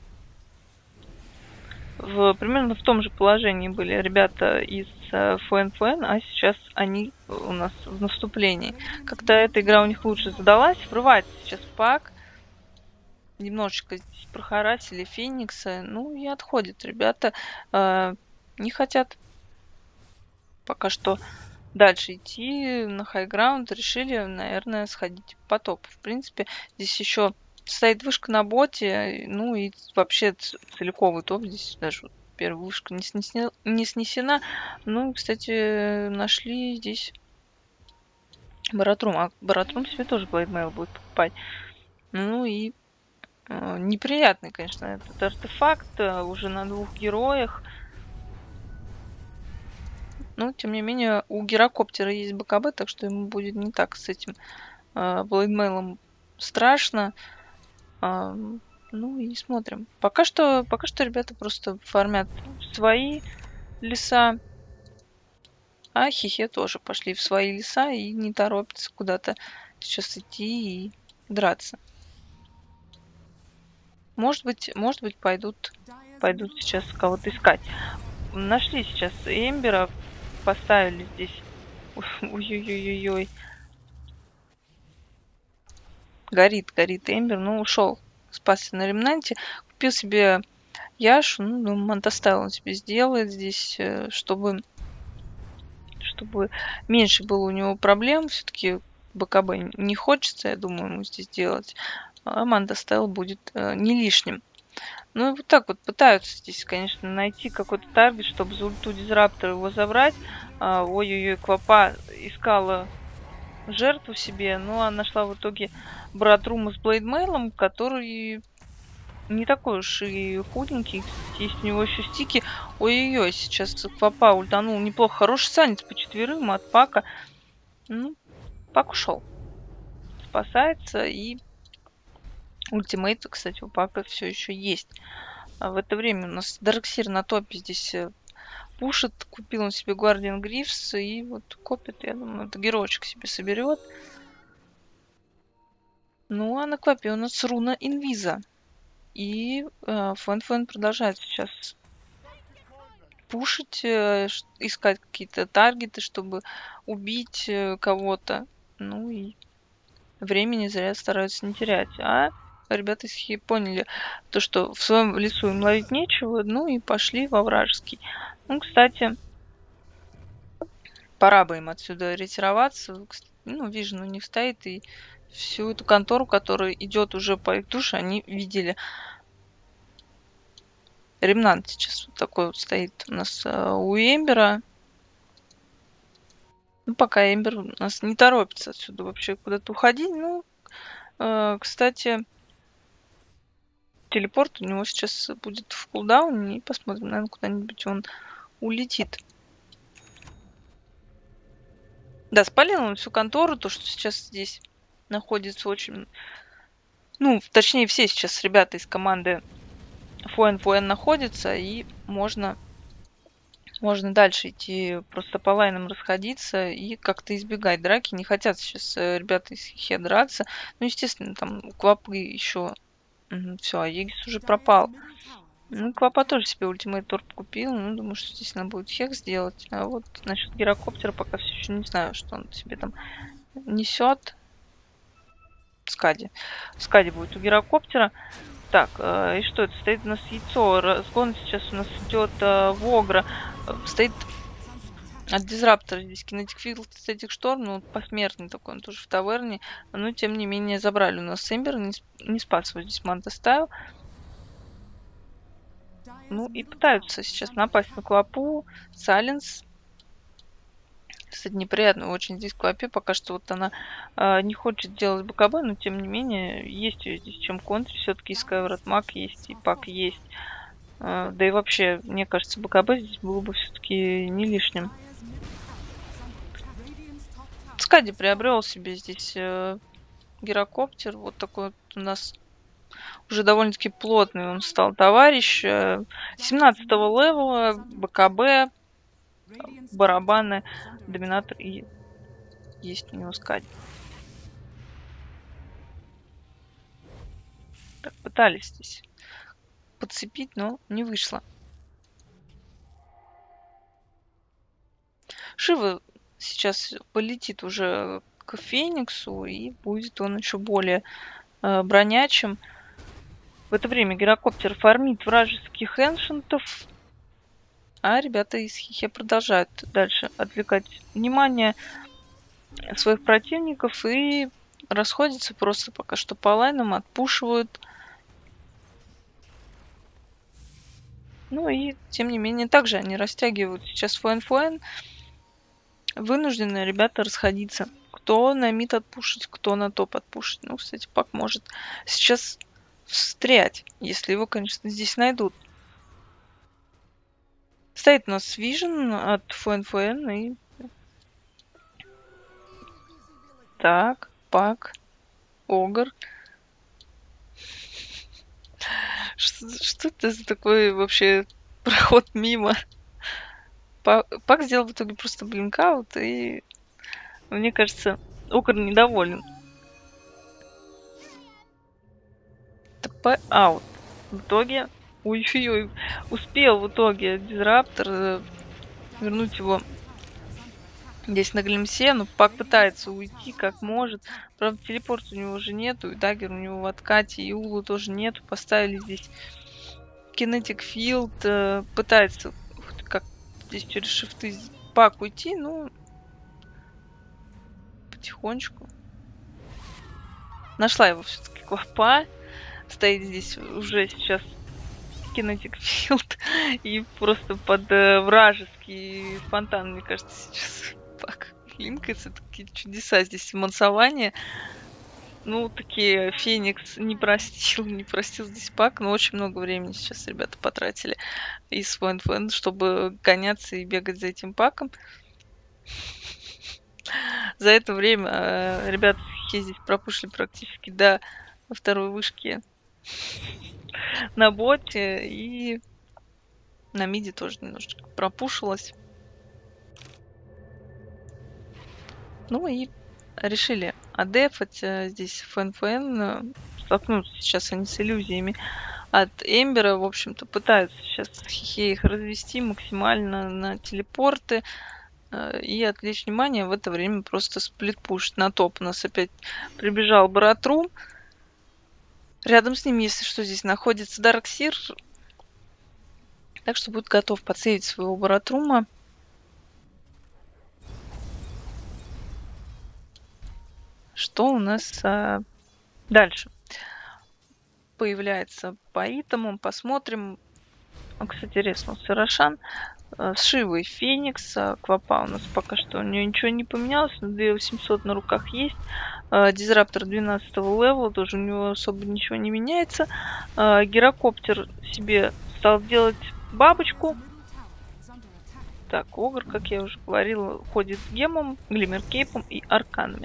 Speaker 2: В, примерно в том же положении были ребята из э, ФН-ФН, а сейчас они у нас в наступлении. Как-то эта игра у них лучше задалась. Врывается сейчас пак. Немножечко здесь прохарасили Феникса. Ну и отходят ребята. Э, не хотят пока что дальше идти на хайграунд. Решили, наверное, сходить по топу. В принципе, здесь еще... Стоит вышка на боте, ну и вообще целиковый топ. Здесь даже вот первая вышка не, снесена, не снесена. Ну, кстати, нашли здесь Баратрум. А Баратрум себе тоже Блэйдмейл будет покупать. Ну и э, неприятный, конечно, этот артефакт. Э, уже на двух героях. Но, тем не менее, у Гирокоптера есть БКБ, так что ему будет не так с этим э, Блэйдмейлом страшно. А, ну и смотрим. Пока что, пока что ребята просто фармят свои леса. А Хихе тоже пошли в свои леса и не торопятся куда-то сейчас идти и драться. Может быть, может быть, пойдут, пойдут сейчас кого-то искать. Нашли сейчас Эмбера, поставили здесь. Ой-ой-ой-ой-ой. Горит, горит Эмбер, ну ушел. Спасся на ремнанте. Купил себе Яшу. Ну, думаю, Монтастайл он себе сделает здесь, чтобы, чтобы меньше было у него проблем. Все-таки БКБ не хочется, я думаю, ему здесь делать. А Монтастайл будет э, не лишним. Ну и вот так вот пытаются здесь, конечно, найти какой-то таргет, чтобы за ульту Дизраптора его забрать. А, ой-ой-ой, Квапа искала жертву себе, ну а нашла в итоге Баратрума с Блэйдмейлом, который не такой уж и худенький. Есть у него еще стики. Ой-ой-ой, сейчас Квапа ультанул неплохо. Хороший санец по четверым от Пака. Ну, Пак ушел. Спасается. И ультимейт, кстати, у Пака все еще есть. А в это время у нас Дарксир на топе здесь пушит. Купил он себе Guardian Грифс и вот копит, я думаю, это геройчик себе соберет. Ну, а на Квапе у нас руна Инвиза. И э, Фэн-Фэн продолжает сейчас пушить, э, искать какие-то таргеты, чтобы убить э, кого-то. Ну и времени зря стараются не терять. А ребята из Хи поняли, то, что в своем лесу им ловить нечего, ну и пошли во вражеский. Ну, кстати, пора бы им отсюда ретироваться. Ну, Вижен у них стоит, и всю эту контору, которая идет уже по их душе, они видели. Ремнант сейчас вот такой вот стоит у нас э, у Эмбера. Ну, пока Эмбер у нас не торопится отсюда вообще куда-то уходить. Ну, э, кстати, телепорт у него сейчас будет в кулдауне. И посмотрим, наверное, куда-нибудь он улетит. Да, спалил он всю контору, то, что сейчас здесь находится очень... Ну, точнее, все сейчас ребята из команды Фуэн-Фуэн находятся, и можно... Можно дальше идти, просто по лайнам расходиться и как-то избегать драки. Не хотят сейчас э, ребята из Хе драться. Ну, естественно, там Квапы еще... Угу, все, а Егис уже пропал. Ну, Квапа тоже себе ультимейт торп купил. Ну, думаю, что здесь надо будет хек сделать. А вот насчет гирокоптера пока все еще не знаю, что он себе там несет. Скади. Скади будет у гирокоптера. Так, э, и что это? Стоит у нас яйцо. Разгон сейчас у нас идет э, в Огра. Стоит от дизраптора здесь кинетик филд статик шторм, ну посмертный такой, он тоже в таверне, но тем не менее забрали у нас Эмбер, не, не спас его здесь Манта ставил. Ну и пытаются сейчас напасть на Квапу, Сайленс. Кстати, неприятно очень здесь Квапе, пока что вот она э, не хочет делать БКБ, но тем не менее есть ее здесь чем контрить, все-таки и Скайворд Маг есть, и Пак есть. Да и вообще, мне кажется, БКБ здесь было бы все-таки не лишним. Скади приобрел себе здесь э, гирокоптер. Вот такой вот у нас уже довольно-таки плотный он стал товарищ. Э, семнадцатого левела, БКБ, барабаны, доминатор и есть у него Скади. Так, пытались здесь подцепить, но не вышло. Шива сейчас полетит уже к Фениксу, и будет он еще более э, бронячим. В это время гирокоптер фармит вражеских эншентов, а ребята из Хихе продолжают дальше отвлекать внимание своих противников и расходятся просто пока что по лайнам, отпушивают. Ну и, тем не менее, также они растягивают сейчас Фуэн-Фуэн. Вынуждены ребята расходиться. Кто на мид отпушить, кто на топ отпушить. Ну, кстати, Пак может сейчас встрять, если его, конечно, здесь найдут. Стоит у нас Вижен от Фуэн-Фуэн и... Так, Пак, Огр. Что, что это за такой вообще проход мимо? Пак сделал в итоге просто блинкаут, и мне кажется, Огр недоволен. ТП аут. В итоге, ой-ой-ой, успел в итоге дизраптор вернуть его здесь на глимсе, но Пак пытается уйти как может. Правда, телепорт у него уже нету, и даггер у него в откате, и Улу тоже нету. Поставили здесь кинетик филд, пытается как здесь через шифты Пак уйти, ну потихонечку. Нашла его все-таки Квапа. Стоит здесь уже сейчас кинетик филд и просто под э, вражеский фонтан, мне кажется, сейчас Пак линкается. Такие чудеса здесь мансования. Ну, такие Феникс не простил, не простил здесь Пак, но очень много времени сейчас ребята потратили из Фуэн-Фуэн, чтобы гоняться и бегать за этим Паком. За это время э, ребята здесь пропушили практически до второй вышки на боте, и на миде тоже немножечко пропушилось. Ну и решили адефать здесь Фуэн-Фуэн. Столкнуться сейчас они с иллюзиями от Эмбера. В общем-то, пытаются сейчас Хихе их развести максимально на телепорты и отвлечь внимание. В это время просто сплит-пуш на топ. У нас опять прибежал Баратрум. Рядом с ним, если что, здесь находится Дарксир. Так что будет готов подсейвить своего Баратрума. Что у нас а, дальше? Появляется по итому. Посмотрим. Кстати, реснулся Рошан. С Шивой Феникс. Квапа у нас пока что у нее ничего не поменялось. две тысячи восемьсот на руках есть. Дизраптор двенадцатого левела. Тоже у него особо ничего не меняется. Гирокоптер себе стал делать бабочку. Так, Огр, как я уже говорила, ходит с гемом, глиммеркейпом и арканами.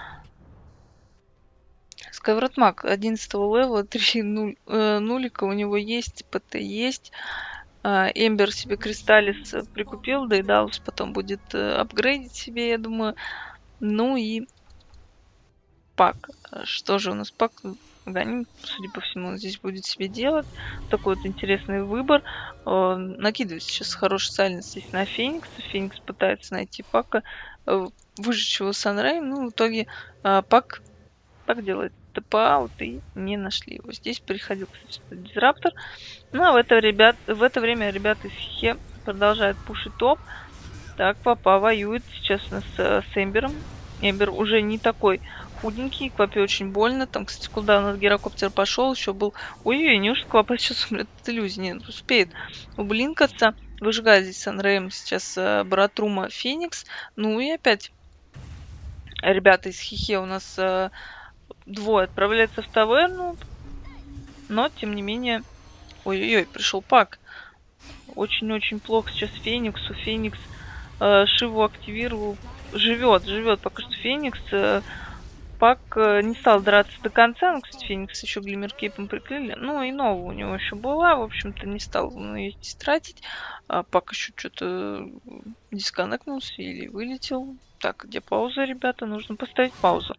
Speaker 2: Скайвратмак одиннадцатого левела, три нулика у него есть, ПТ есть. Эмбер себе Кристаллис прикупил, Дейдалус потом будет апгрейдить себе, я думаю. Ну и Пак. Что же у нас Пак? Ганим, судя по всему, здесь будет себе делать. Такой вот интересный выбор. Накидывает сейчас хороший сайленс здесь на Феникса. Феникс пытается найти Пака, выжечь его Санрей. Ну, в итоге Пак, Пак делает ТП-аут и не нашли его. Здесь приходил, кстати, Дизраптор. Ну, а в это, ребят, в это время ребята из Хе продолжают пушить топ. Так, Папа воюет сейчас у нас с, с Эмбером. Эмбер уже не такой худенький, Квапе очень больно. Там, кстати, куда у нас гирокоптер пошел, еще был... Ой-ой, неужто Квапа сейчас умрет от иллюзии? Нет, успеет ублинкаться. Выжигает здесь Санрейм сейчас э, Баратрума Феникс. Ну и опять ребята из Хихе у нас э, двое отправляются в таверну. Но, тем не менее... Ой-ой-ой, пришел Пак. Очень-очень плохо сейчас Фениксу. Феникс э, Шиву активировал. Живет, живет пока что Феникс. Э, Пак э, не стал драться до конца. Ну, кстати, Феникс еще глиммеркейпом прикрыли. Ну, и новая у него еще была. В общем-то, не стал ну, ее тратить. А Пак еще что-то дисконнектнулся или вылетел. Так, где пауза, ребята? Нужно поставить паузу.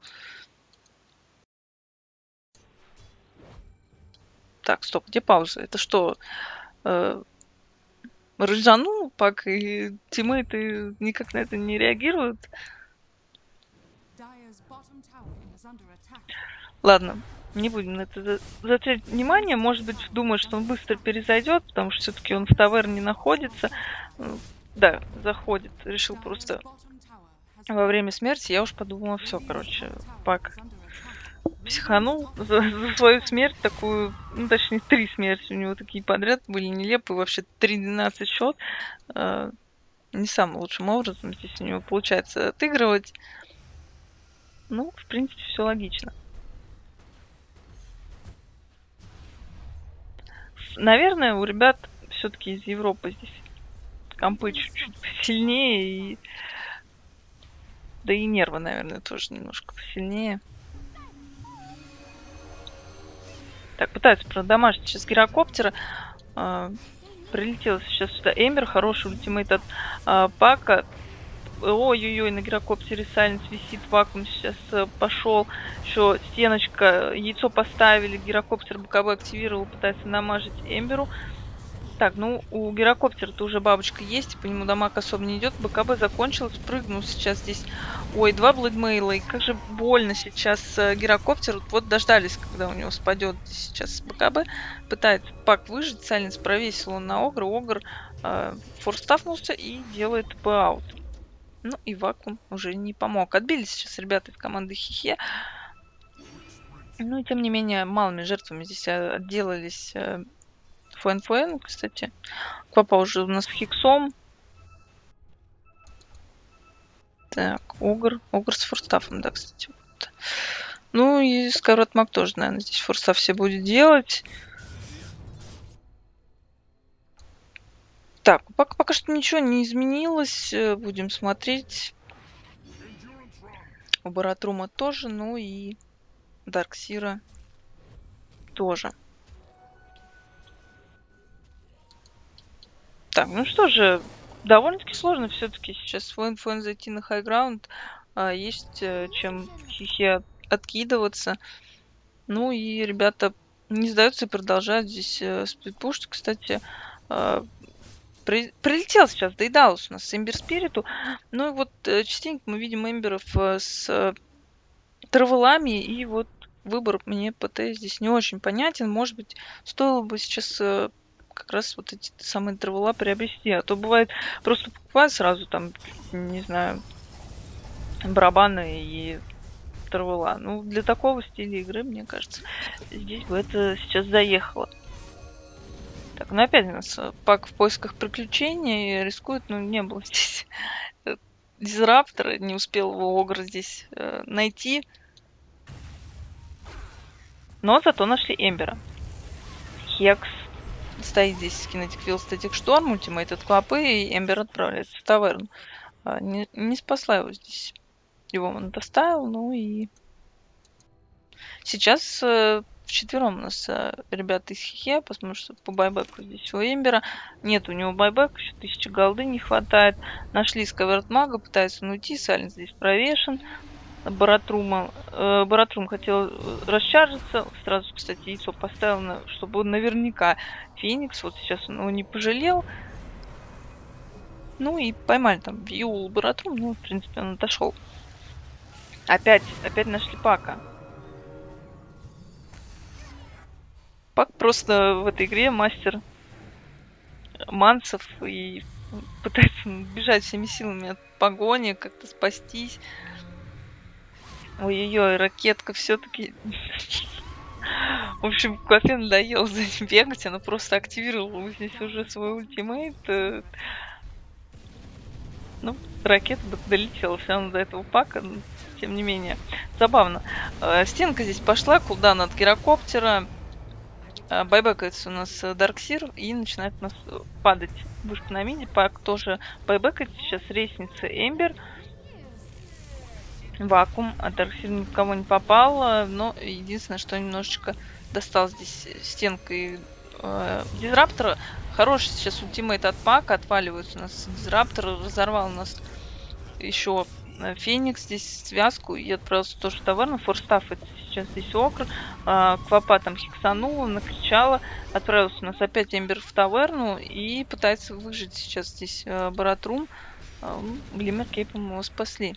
Speaker 2: Так, стоп, где пауза? Это что? Э, ржанул Пак, и тиммейты никак на это не реагируют? Ладно, не будем на это заострять внимание. Может быть, думаю, что он быстро перезайдет, потому что все-таки он в таверне находится. Да, заходит. Решил просто во время смерти. Я уж подумала, все, короче, Пак психанул за, за свою смерть, такую, ну, точнее, три смерти у него такие подряд были нелепые, вообще три двенадцать счет. Э, не самым лучшим образом здесь у него получается отыгрывать. Ну, в принципе, все логично. Наверное, у ребят все-таки из Европы здесь компы чуть-чуть посильнее, и... да и нервы, наверное, тоже немножко посильнее. Так, пытается продамажить сейчас гирокоптера. А, прилетел сейчас сюда Эмбер. Хороший ультимейт от а, Пака. Ой-ой-ой, на гирокоптере Сайленс висит. Вакуум сейчас а, пошел. Еще стеночка. Яйцо поставили. Гирокоптер БКБ активировал. Пытается намажить Эмберу. Так, ну у гирокоптера-то уже бабочка есть. По нему дамаг особо не идет. БКБ закончилось. Прыгнул сейчас здесь. Ой, два бладмейла. И как же больно сейчас э, гирокоптер. Вот дождались, когда у него спадет сейчас БКБ. Пытается Пак выжить. Сайленс провесил он на Огра. Огр э, форстафнулся и делает п-аут. Ну и вакуум уже не помог. Отбились сейчас ребята из команды Хихе. Ну и тем не менее малыми жертвами здесь отделались... Э, ФН-ФН, кстати. Квапа уже у нас с Хиксом. Так, Огр. Огр с форстафом, да, кстати. Вот. Ну и Скайвратмак тоже, наверное, здесь форстаф все будет делать. Так, пока, пока что ничего не изменилось. Будем смотреть. У Баратрума тоже, ну и Дарксира тоже. Так, ну что же, довольно-таки сложно все-таки сейчас в ФН зайти на хайграунд. А, есть чем Хихе откидываться. Ну и ребята не сдаются и продолжают здесь э, сплитпушить. Кстати, э, при, прилетел сейчас Дейдалус у нас с Эмбер Спириту. Ну и вот э, частенько мы видим Эмберов э, с э, травелами. И вот выбор мне ПТ здесь не очень понятен. Может быть, стоило бы сейчас... Э, как раз вот эти самые травела приобрести. А то бывает просто покупать сразу там, не знаю, барабаны и травела. Ну, для такого стиля игры, мне кажется, здесь бы это сейчас заехало. Так, ну опять у нас пак в поисках приключений рискует, но не было здесь дизраптора, не успел его Огр здесь э, найти. Но зато нашли Эмбера. Хекс стоит здесь, кинетик фил, статик шторм, ультимейт от клопы, и Эмбер отправляется в таверну. А, не, не спасла его здесь. Его он доставил, ну и... Сейчас э, вчетвером у нас э, ребята из Хихе, посмотрим, что по байбеку здесь у Эмбера. Нет у него байбека, еще тысячи голды не хватает. Нашли Скаверт Мага, пытается он уйти, Сален здесь провешен. Баратрума, э, Баратрум хотел расчаржиться, сразу, кстати, яйцо поставил, на, чтобы он наверняка Феникс, вот сейчас он его не пожалел. Ну и поймали там Виул Баратрум, ну, в принципе, он отошел. Опять, опять нашли Пака. Пак просто в этой игре мастер мансов и пытается бежать всеми силами от погони, как-то спастись. Ой-ой-ой, ракетка все-таки... В общем, Клопе надоело за ним бегать, она просто активировала здесь уже свой ультимейт. Ну, ракета долетела все равно до этого Пака, но, тем не менее. Забавно. Стенка здесь пошла, кулдаун от гирокоптера. Байбекается у нас Дарксир и начинает у нас падать вышка на миди. Пак тоже байбекается. Сейчас ресница Эмбер. Вакуум. А Дарксир ни в кого не попал. Но единственное, что немножечко достал здесь стенкой э, дизраптора. Хороший сейчас ультимейт от Пака. Отваливается у нас дизраптор. Разорвал у нас еще Феникс здесь связку и отправился тоже в таверну. Форстаф это сейчас здесь Окр. А, Квапа там хиксанула, накричала. Отправился у нас опять Эмбер в таверну и пытается выжить сейчас здесь а, Баратрум. А, Глиммер Кейпом его спасли.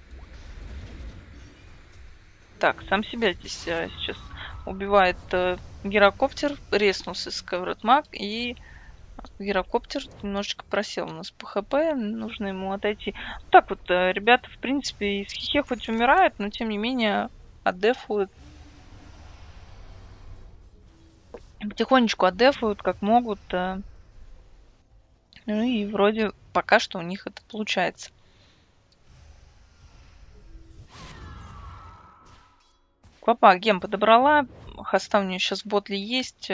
Speaker 2: Так, сам себя здесь а, сейчас убивает а, гирокоптер. Реснулся с Скаверт Маг и гирокоптер немножечко просел у нас по хп, нужно ему отойти. Так вот, ребята, в принципе, из Хихе хоть умирают, но тем не менее отдефуют. Потихонечку отдефуют, как могут. Ну и вроде пока что у них это получается. Квапа гем подобрала. Хоста у нее сейчас в ботле есть.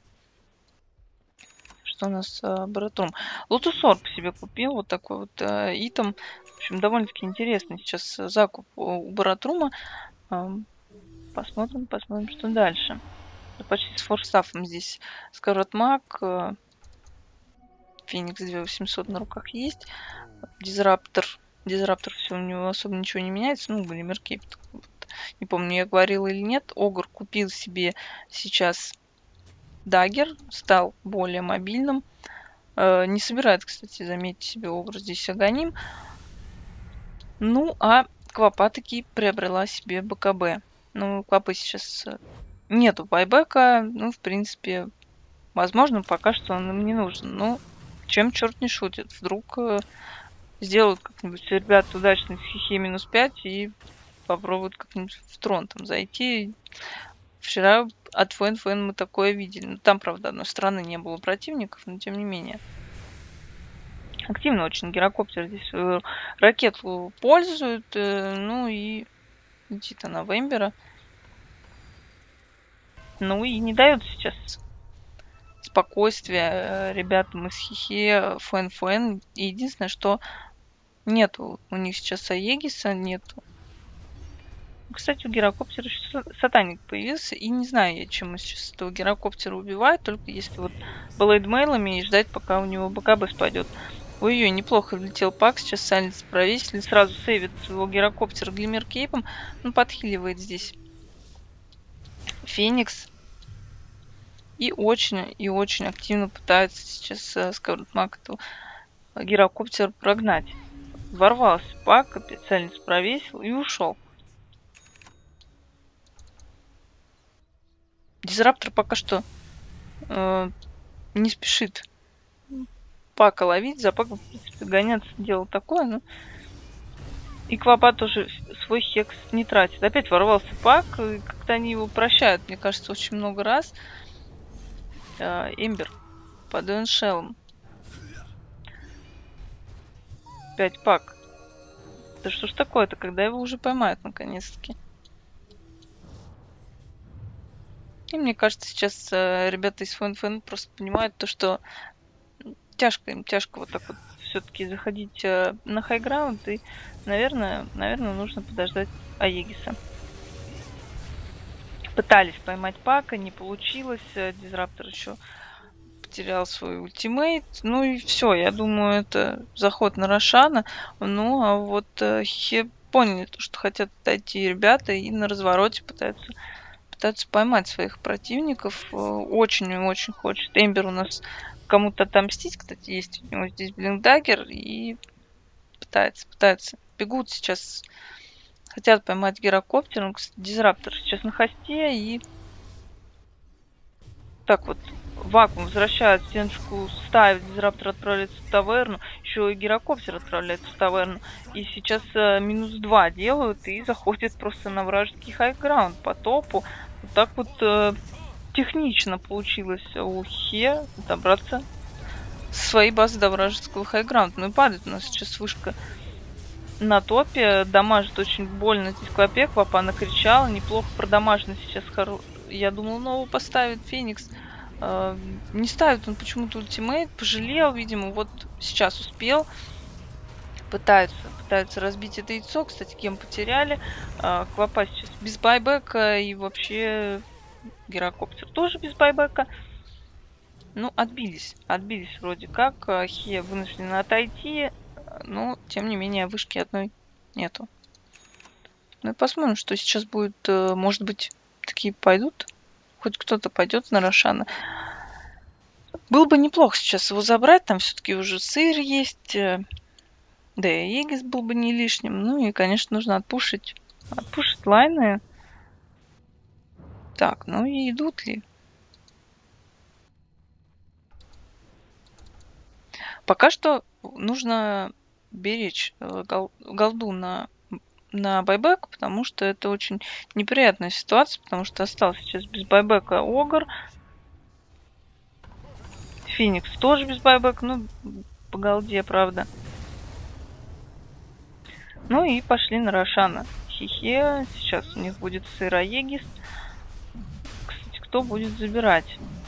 Speaker 2: Что у нас э, Баратрум. Лотусорб себе купил. Вот такой вот э, итем. В общем, довольно-таки интересный сейчас закуп у Баратрума. Э, посмотрим, посмотрим, что дальше. Почти с форстафом здесь Скаверт Маг. Э, Феникс две тысячи восемьсот на руках есть. Дизраптор. Дизраптор все, у него особо ничего не меняется. Ну, Глиммер Кейп. Вот. Не помню, я говорила или нет. Огр купил себе сейчас Даггер, стал более мобильным. Э, не собирает, кстати, заметьте себе Огр здесь Аганим. Ну, а Квапа таки приобрела себе БКБ. Ну, Квапы сейчас нету байбека. Ну, в принципе, возможно, пока что он им не нужен. Ну, чем черт не шутит. Вдруг э, сделают как-нибудь ребята удачно с Хихе минус пять и попробуют как-нибудь в трон там зайти. Вчера от Фэн Фэн мы такое видели. Ну, там, правда, одной стороны не было противников, но тем не менее. Активно очень гирокоптер здесь э, ракету пользует. Э, ну и летит она в Эмбера. Ну и не дает сейчас спокойствия э, ребятам из Хихе, Фэн Фэн. И единственное, что нету у них сейчас Аегиса, нету. Кстати, у гирокоптера еще сатаник появился. И не знаю я, чем сейчас этого гирокоптера убивать. Только если вот блейдмейлами и ждать, пока у него БКБ спадет. Ой-ой, неплохо влетел Пак. Сейчас Сайленс провесили. Сразу сейвит своего гирокоптера Глиммер Кейпом. Ну, подхиливает здесь Феникс. И очень, и очень активно пытается сейчас uh, Скаверт Маг гирокоптер прогнать. Ворвался Пак. Опять Сайленс провесил и ушел. Дизраптор пока что э, не спешит Пака ловить. За Паком, в принципе, гоняться дело такое. Но... И Квапа тоже свой хекс не тратит. Опять ворвался Пак. И как-то они его прощают, мне кажется, очень много раз. Э, Эмбер. под Эншелом. Пять пак. Да что ж такое-то, когда его уже поймают наконец-таки? И мне кажется, сейчас э, ребята из ФНФН просто понимают то, что тяжко им, тяжко вот так вот все-таки заходить э, на хайграунд, и, наверное, наверное, нужно подождать Аегиса. Пытались поймать пака, не получилось, Дизраптор еще потерял свой ультимейт, ну и все, я думаю, это заход на Рошана, ну а вот э, Хе поняли, то, что хотят отойти ребята, и на развороте пытаются пытаются поймать своих противников. Очень-очень хочет Эмбер у нас кому-то отомстить. Кстати, есть у него здесь Блинкдаггер. И пытается, пытается. Бегут сейчас. Хотят поймать гирокоптер. Дизраптор сейчас на хосте. И так вот, вакуум возвращает стеночку, ставит, Дизраптор отправляется в таверну. Еще и гирокоптер отправляется в таверну. И сейчас э, минус два делают. И заходят просто на вражеский хайграунд по топу. Вот так вот э, технично получилось у Хе добраться с своей базы до вражеского хайграунда. Ну и падает у нас сейчас вышка на топе. Дамажит очень больно здесь Клопек. Папа накричала. Неплохо продамажено сейчас. Хоро... Я думал, нового поставит Феникс. Э, не ставит он почему-то ультимейт. Пожалел, видимо. Вот сейчас успел. Пытаются, пытаются разбить это яйцо. Кстати, кем потеряли. А, Клопа сейчас без байбека. И вообще гирокоптер тоже без байбека. Ну, отбились. Отбились вроде как. Хе вынуждены отойти. Но, тем не менее, вышки одной нету. Ну и посмотрим, что сейчас будет. Может быть, такие пойдут. Хоть кто-то пойдет на Рошана. Было бы неплохо сейчас его забрать. Там все-таки уже сыр есть. Да и Егис был бы не лишним. Ну и, конечно, нужно отпушить. Отпушить лайны. Так, ну и идут ли? Пока что нужно беречь гол голду на, на байбек, потому что это очень неприятная ситуация, потому что остался сейчас без байбека Огр. Феникс тоже без байбека, ну, по голде, правда. Ну и пошли на Рошана. Хе-хе. Сейчас у них будет сыра Егис. Кстати, кто будет забирать?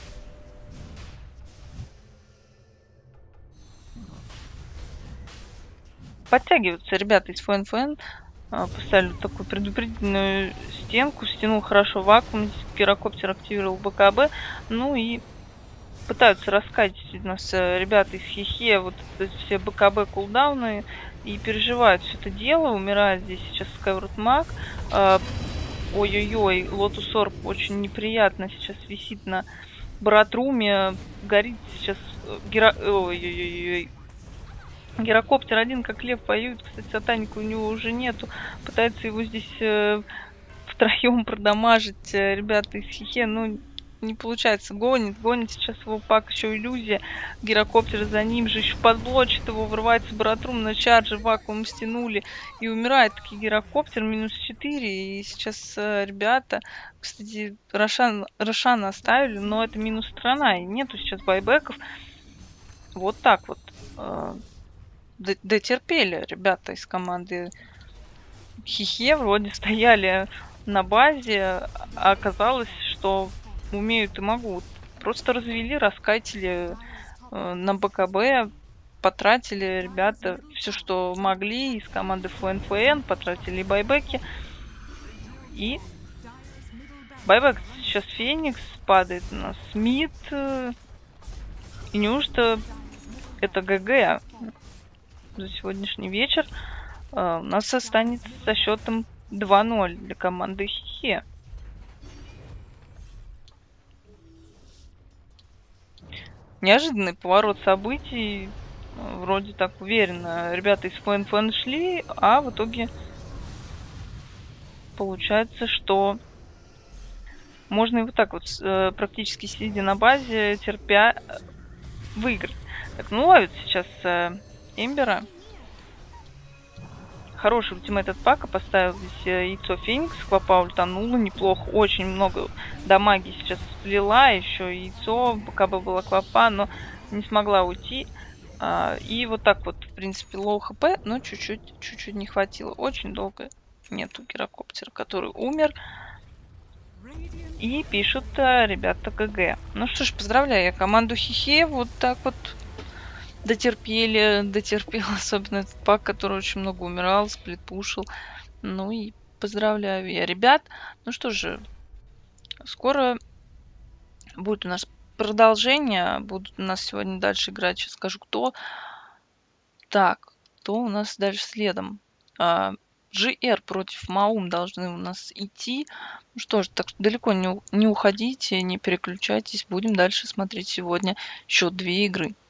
Speaker 2: Подтягиваются ребята из ФНФН. Поставили такую предупредительную стенку. Стянул хорошо вакуум. Гирокоптер активировал БКБ. Ну и пытаются раскать у нас ребята из Хе-хе. Вот все БКБ кулдауны. И переживают все это дело. Умирает здесь сейчас Скайворд Маг. Ой-ой-ой, Лотус Орб очень неприятно сейчас висит на Братруме. Горит сейчас Гиро... Ой-ой-ой. Гирокоптер один как лев воюет. Кстати, сатаника у него уже нету. Пытается его здесь э, втроем продамажить. Э, ребята из Хе-хе. Ну, не получается. Гонит, гонит сейчас его пак, еще иллюзия. Гирокоптер за ним же еще подблочит его, врывается Братрум на чарджи, вакуум стянули и умирает таки гирокоптер, минус четыре. И сейчас э, ребята, кстати, Рошан, Рошана оставили, но это минус страна, и нету сейчас байбеков. Вот так вот. Э, дотерпели ребята из команды Хе-хе, вроде стояли на базе, а оказалось, что умеют и могут. Просто развели, раскатили э, на БКБ, потратили ребята все, что могли из команды ФНФН, потратили байбеки. И байбек сейчас Феникс падает у нас, Смит. Э, и неужто это ГГ за сегодняшний вечер э, у нас останется со счетом два ноль для команды Хе-хе. Неожиданный поворот событий. Вроде так уверенно ребята из ФНФН шли, а в итоге получается, что можно и вот так вот, практически сидя на базе, терпя, выиграть. Так, ну ловит сейчас Эмбера. хороший ультимейт от Пака, поставил здесь яйцо Феникс, Квапа ультанула, неплохо, очень много дамаги сейчас сплела, еще яйцо, пока бы была Квапа, но не смогла уйти. И вот так вот, в принципе, лоу хп, но чуть-чуть, чуть-чуть не хватило. Очень долго нету гирокоптера, который умер. И пишут ребята ГГ. Ну что ж, поздравляю я команду Хихе, вот так вот дотерпели, дотерпел, особенно этот Пак, который очень много умирал, сплитпушил. Ну и поздравляю я ребят. Ну что же, скоро будет у нас продолжение. Будут у нас сегодня дальше играть, сейчас скажу кто. Так, кто у нас дальше следом? джи эр против Маум должны у нас идти. Ну что ж, так что далеко не, не уходите, не переключайтесь. Будем дальше смотреть сегодня еще две игры.